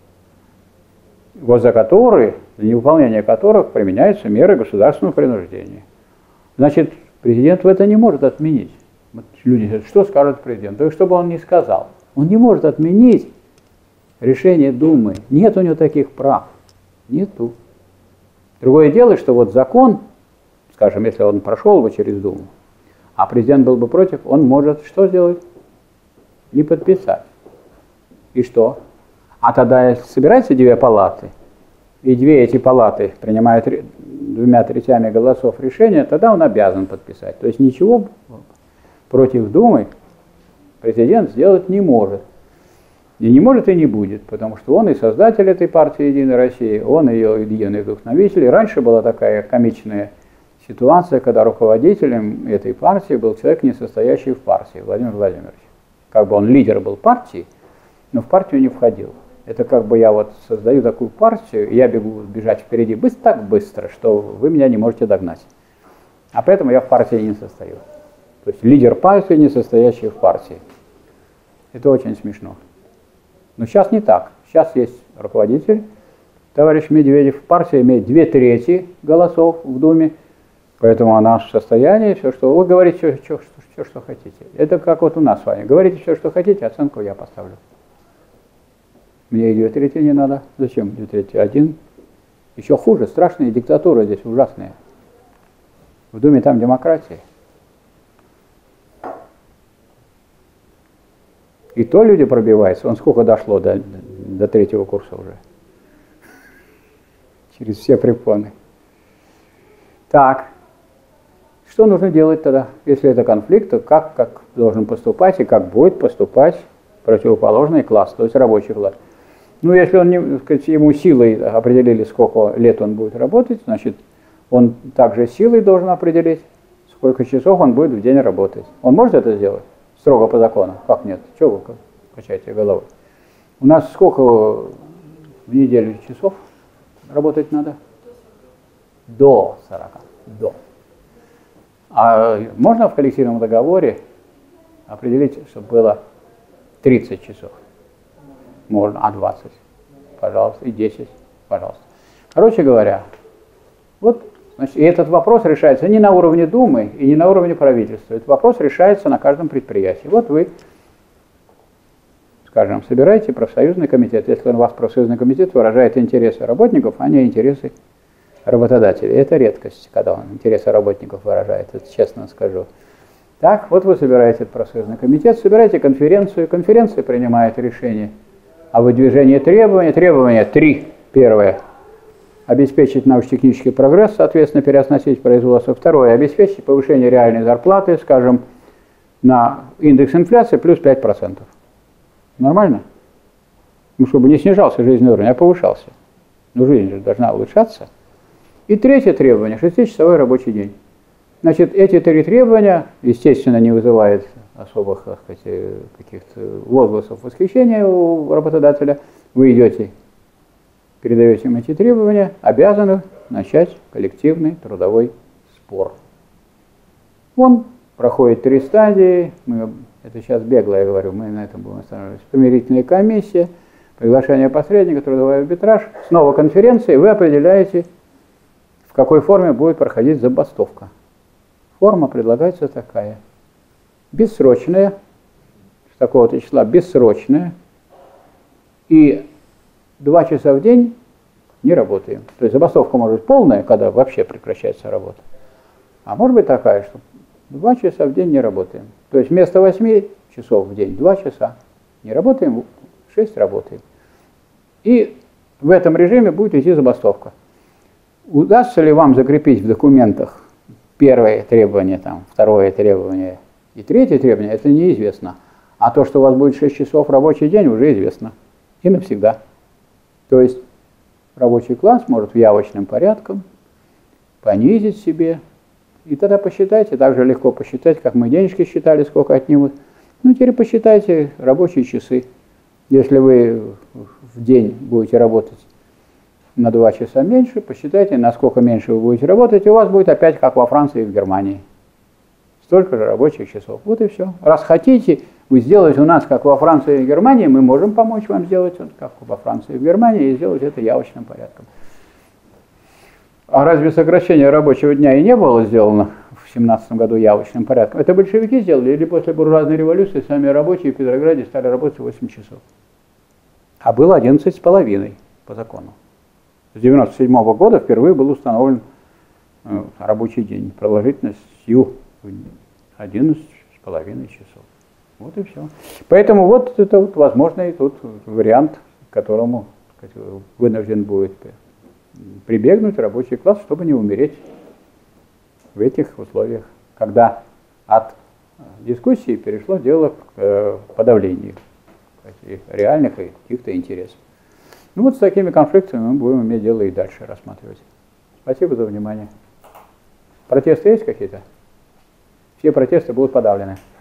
Вот за которые, за невыполнение которых применяются меры государственного принуждения. Значит, президент в это не может отменить. Вот люди говорят, что скажет президент? Да что бы он ни сказал. Он не может отменить решение Думы. Нет у него таких прав. Нету. Другое дело, что вот закон, скажем, если он прошел бы через Думу, а президент был бы против, он может что сделать? Не подписать. И что? А тогда собираются 2 палаты, и 2 эти палаты принимают 2/3 голосов решения, тогда он обязан подписать. То есть ничего против Думы президент сделать не может. И не может, и не будет, потому что он и создатель этой партии «Единая Россия», он ее единый вдохновитель. И раньше была такая комичная ситуация, когда руководителем этой партии был человек, не состоящий в партии, Владимир Владимирович. Как бы он лидер был партии, но в партию не входил. Это как бы я вот создаю такую партию, и я бежать впереди так быстро, что вы меня не можете догнать. А поэтому я в партии не состою. То есть лидер партии, не состоящий в партии. Это очень смешно. Но сейчас не так. Сейчас есть руководитель, товарищ Медведев, партия имеет 2/3 голосов в Думе, поэтому она в состоянии, все, что вы говорите, все, что хотите. Это как вот у нас с вами. Говорите все, что хотите, оценку я поставлю. Мне и 2/3 не надо. Зачем 2/3? 1. Еще хуже, страшная диктатура здесь, ужасная. В Думе там демократия. И то люди пробиваются. Он сколько дошло до 3-го курса уже? Через все препоны. Так. Что нужно делать тогда? Если это конфликт, то как должен поступать и как будет поступать противоположный класс, то есть рабочий класс. Ну, если он, ему силой определили, сколько лет он будет работать, значит, он также силой должен определить, сколько часов он будет в день работать. Он может это сделать? Строго по закону. Как нет? Чего вы качаете головой? У нас сколько в неделю часов работать надо? До 40. До. А можно в коллективном договоре определить, чтобы было 30 часов? Можно, а 20? Пожалуйста. И 10? Пожалуйста. Короче говоря, вот, значит, и этот вопрос решается не на уровне Думы и не на уровне правительства. Этот вопрос решается на каждом предприятии. Вот вы, скажем, собираете профсоюзный комитет. Если у вас профсоюзный комитет выражает интересы работников, а не интересы работодателей. Это редкость, когда он интересы работников выражает, это честно скажу. Так, вот вы собираете этот профсоюзный комитет, собираете конференцию, конференция принимает решение о выдвижении требований. Требования 3. Первое. Обеспечить научно-технический прогресс, соответственно, переоснастить производство. Второе. Обеспечить повышение реальной зарплаты, скажем, на индекс инфляции плюс 5%. Нормально? Ну, чтобы не снижался жизненный уровень, а повышался. Но жизнь же должна улучшаться. И третье требование – 6-часовой рабочий день. Значит, эти 3 требования, естественно, не вызывают особых, так сказать, каких-то возгласов восхищения у работодателя. Вы идете, передаете им эти требования, обязаны начать коллективный трудовой спор. Он проходит 3 стадии, это сейчас бегло я говорю, мы на этом будем останавливаться. Помирительная комиссия, приглашение посредника, трудовой арбитраж, снова конференция, и вы определяете, в какой форме будет проходить забастовка. Форма предлагается такая. Бессрочная, с такого-то числа бессрочная, и 2 часа в день не работаем. То есть забастовка может быть полная, когда вообще прекращается работа. А может быть такая, что 2 часа в день не работаем. То есть вместо 8 часов в день 2 часа не работаем, 6 работаем. И в этом режиме будет идти забастовка. Удастся ли вам закрепить в документах первое требование, там, второе требование и третье требование, это неизвестно. А то, что у вас будет 6 часов рабочий день, уже известно. И навсегда. То есть рабочий класс может в явочным порядком понизить себе. И тогда посчитайте, так же легко посчитать, как мы денежки считали, сколько отнимут. Ну, теперь посчитайте рабочие часы. Если вы в день будете работать на 2 часа меньше, посчитайте, насколько меньше вы будете работать, и у вас будет опять, как во Франции и в Германии. Столько же рабочих часов. Вот и все. Раз хотите вы сделать у нас, как во Франции и в Германии, мы можем помочь вам сделать, как во Франции и в Германии, и сделать это явочным порядком. А разве сокращение рабочего дня и не было сделано в 17 году явочным порядком? Это большевики сделали, или после буржуазной революции сами рабочие в Петрограде стали работать 8 часов? А было 11,5 по закону. С 1997 года впервые был установлен рабочий день, продолжительностью 11,5 часов. Вот и все. Поэтому вот это вот возможный тут вариант, к которому, так сказать, вынужден будет прибегнуть рабочий класс, чтобы не умереть в этих условиях, когда от дискуссии перешло дело к подавлению реальных и каких-то интересов. Ну вот с такими конфликтами мы будем иметь дело и дальше рассматривать. Спасибо за внимание. Протесты есть какие-то? Все протесты будут подавлены.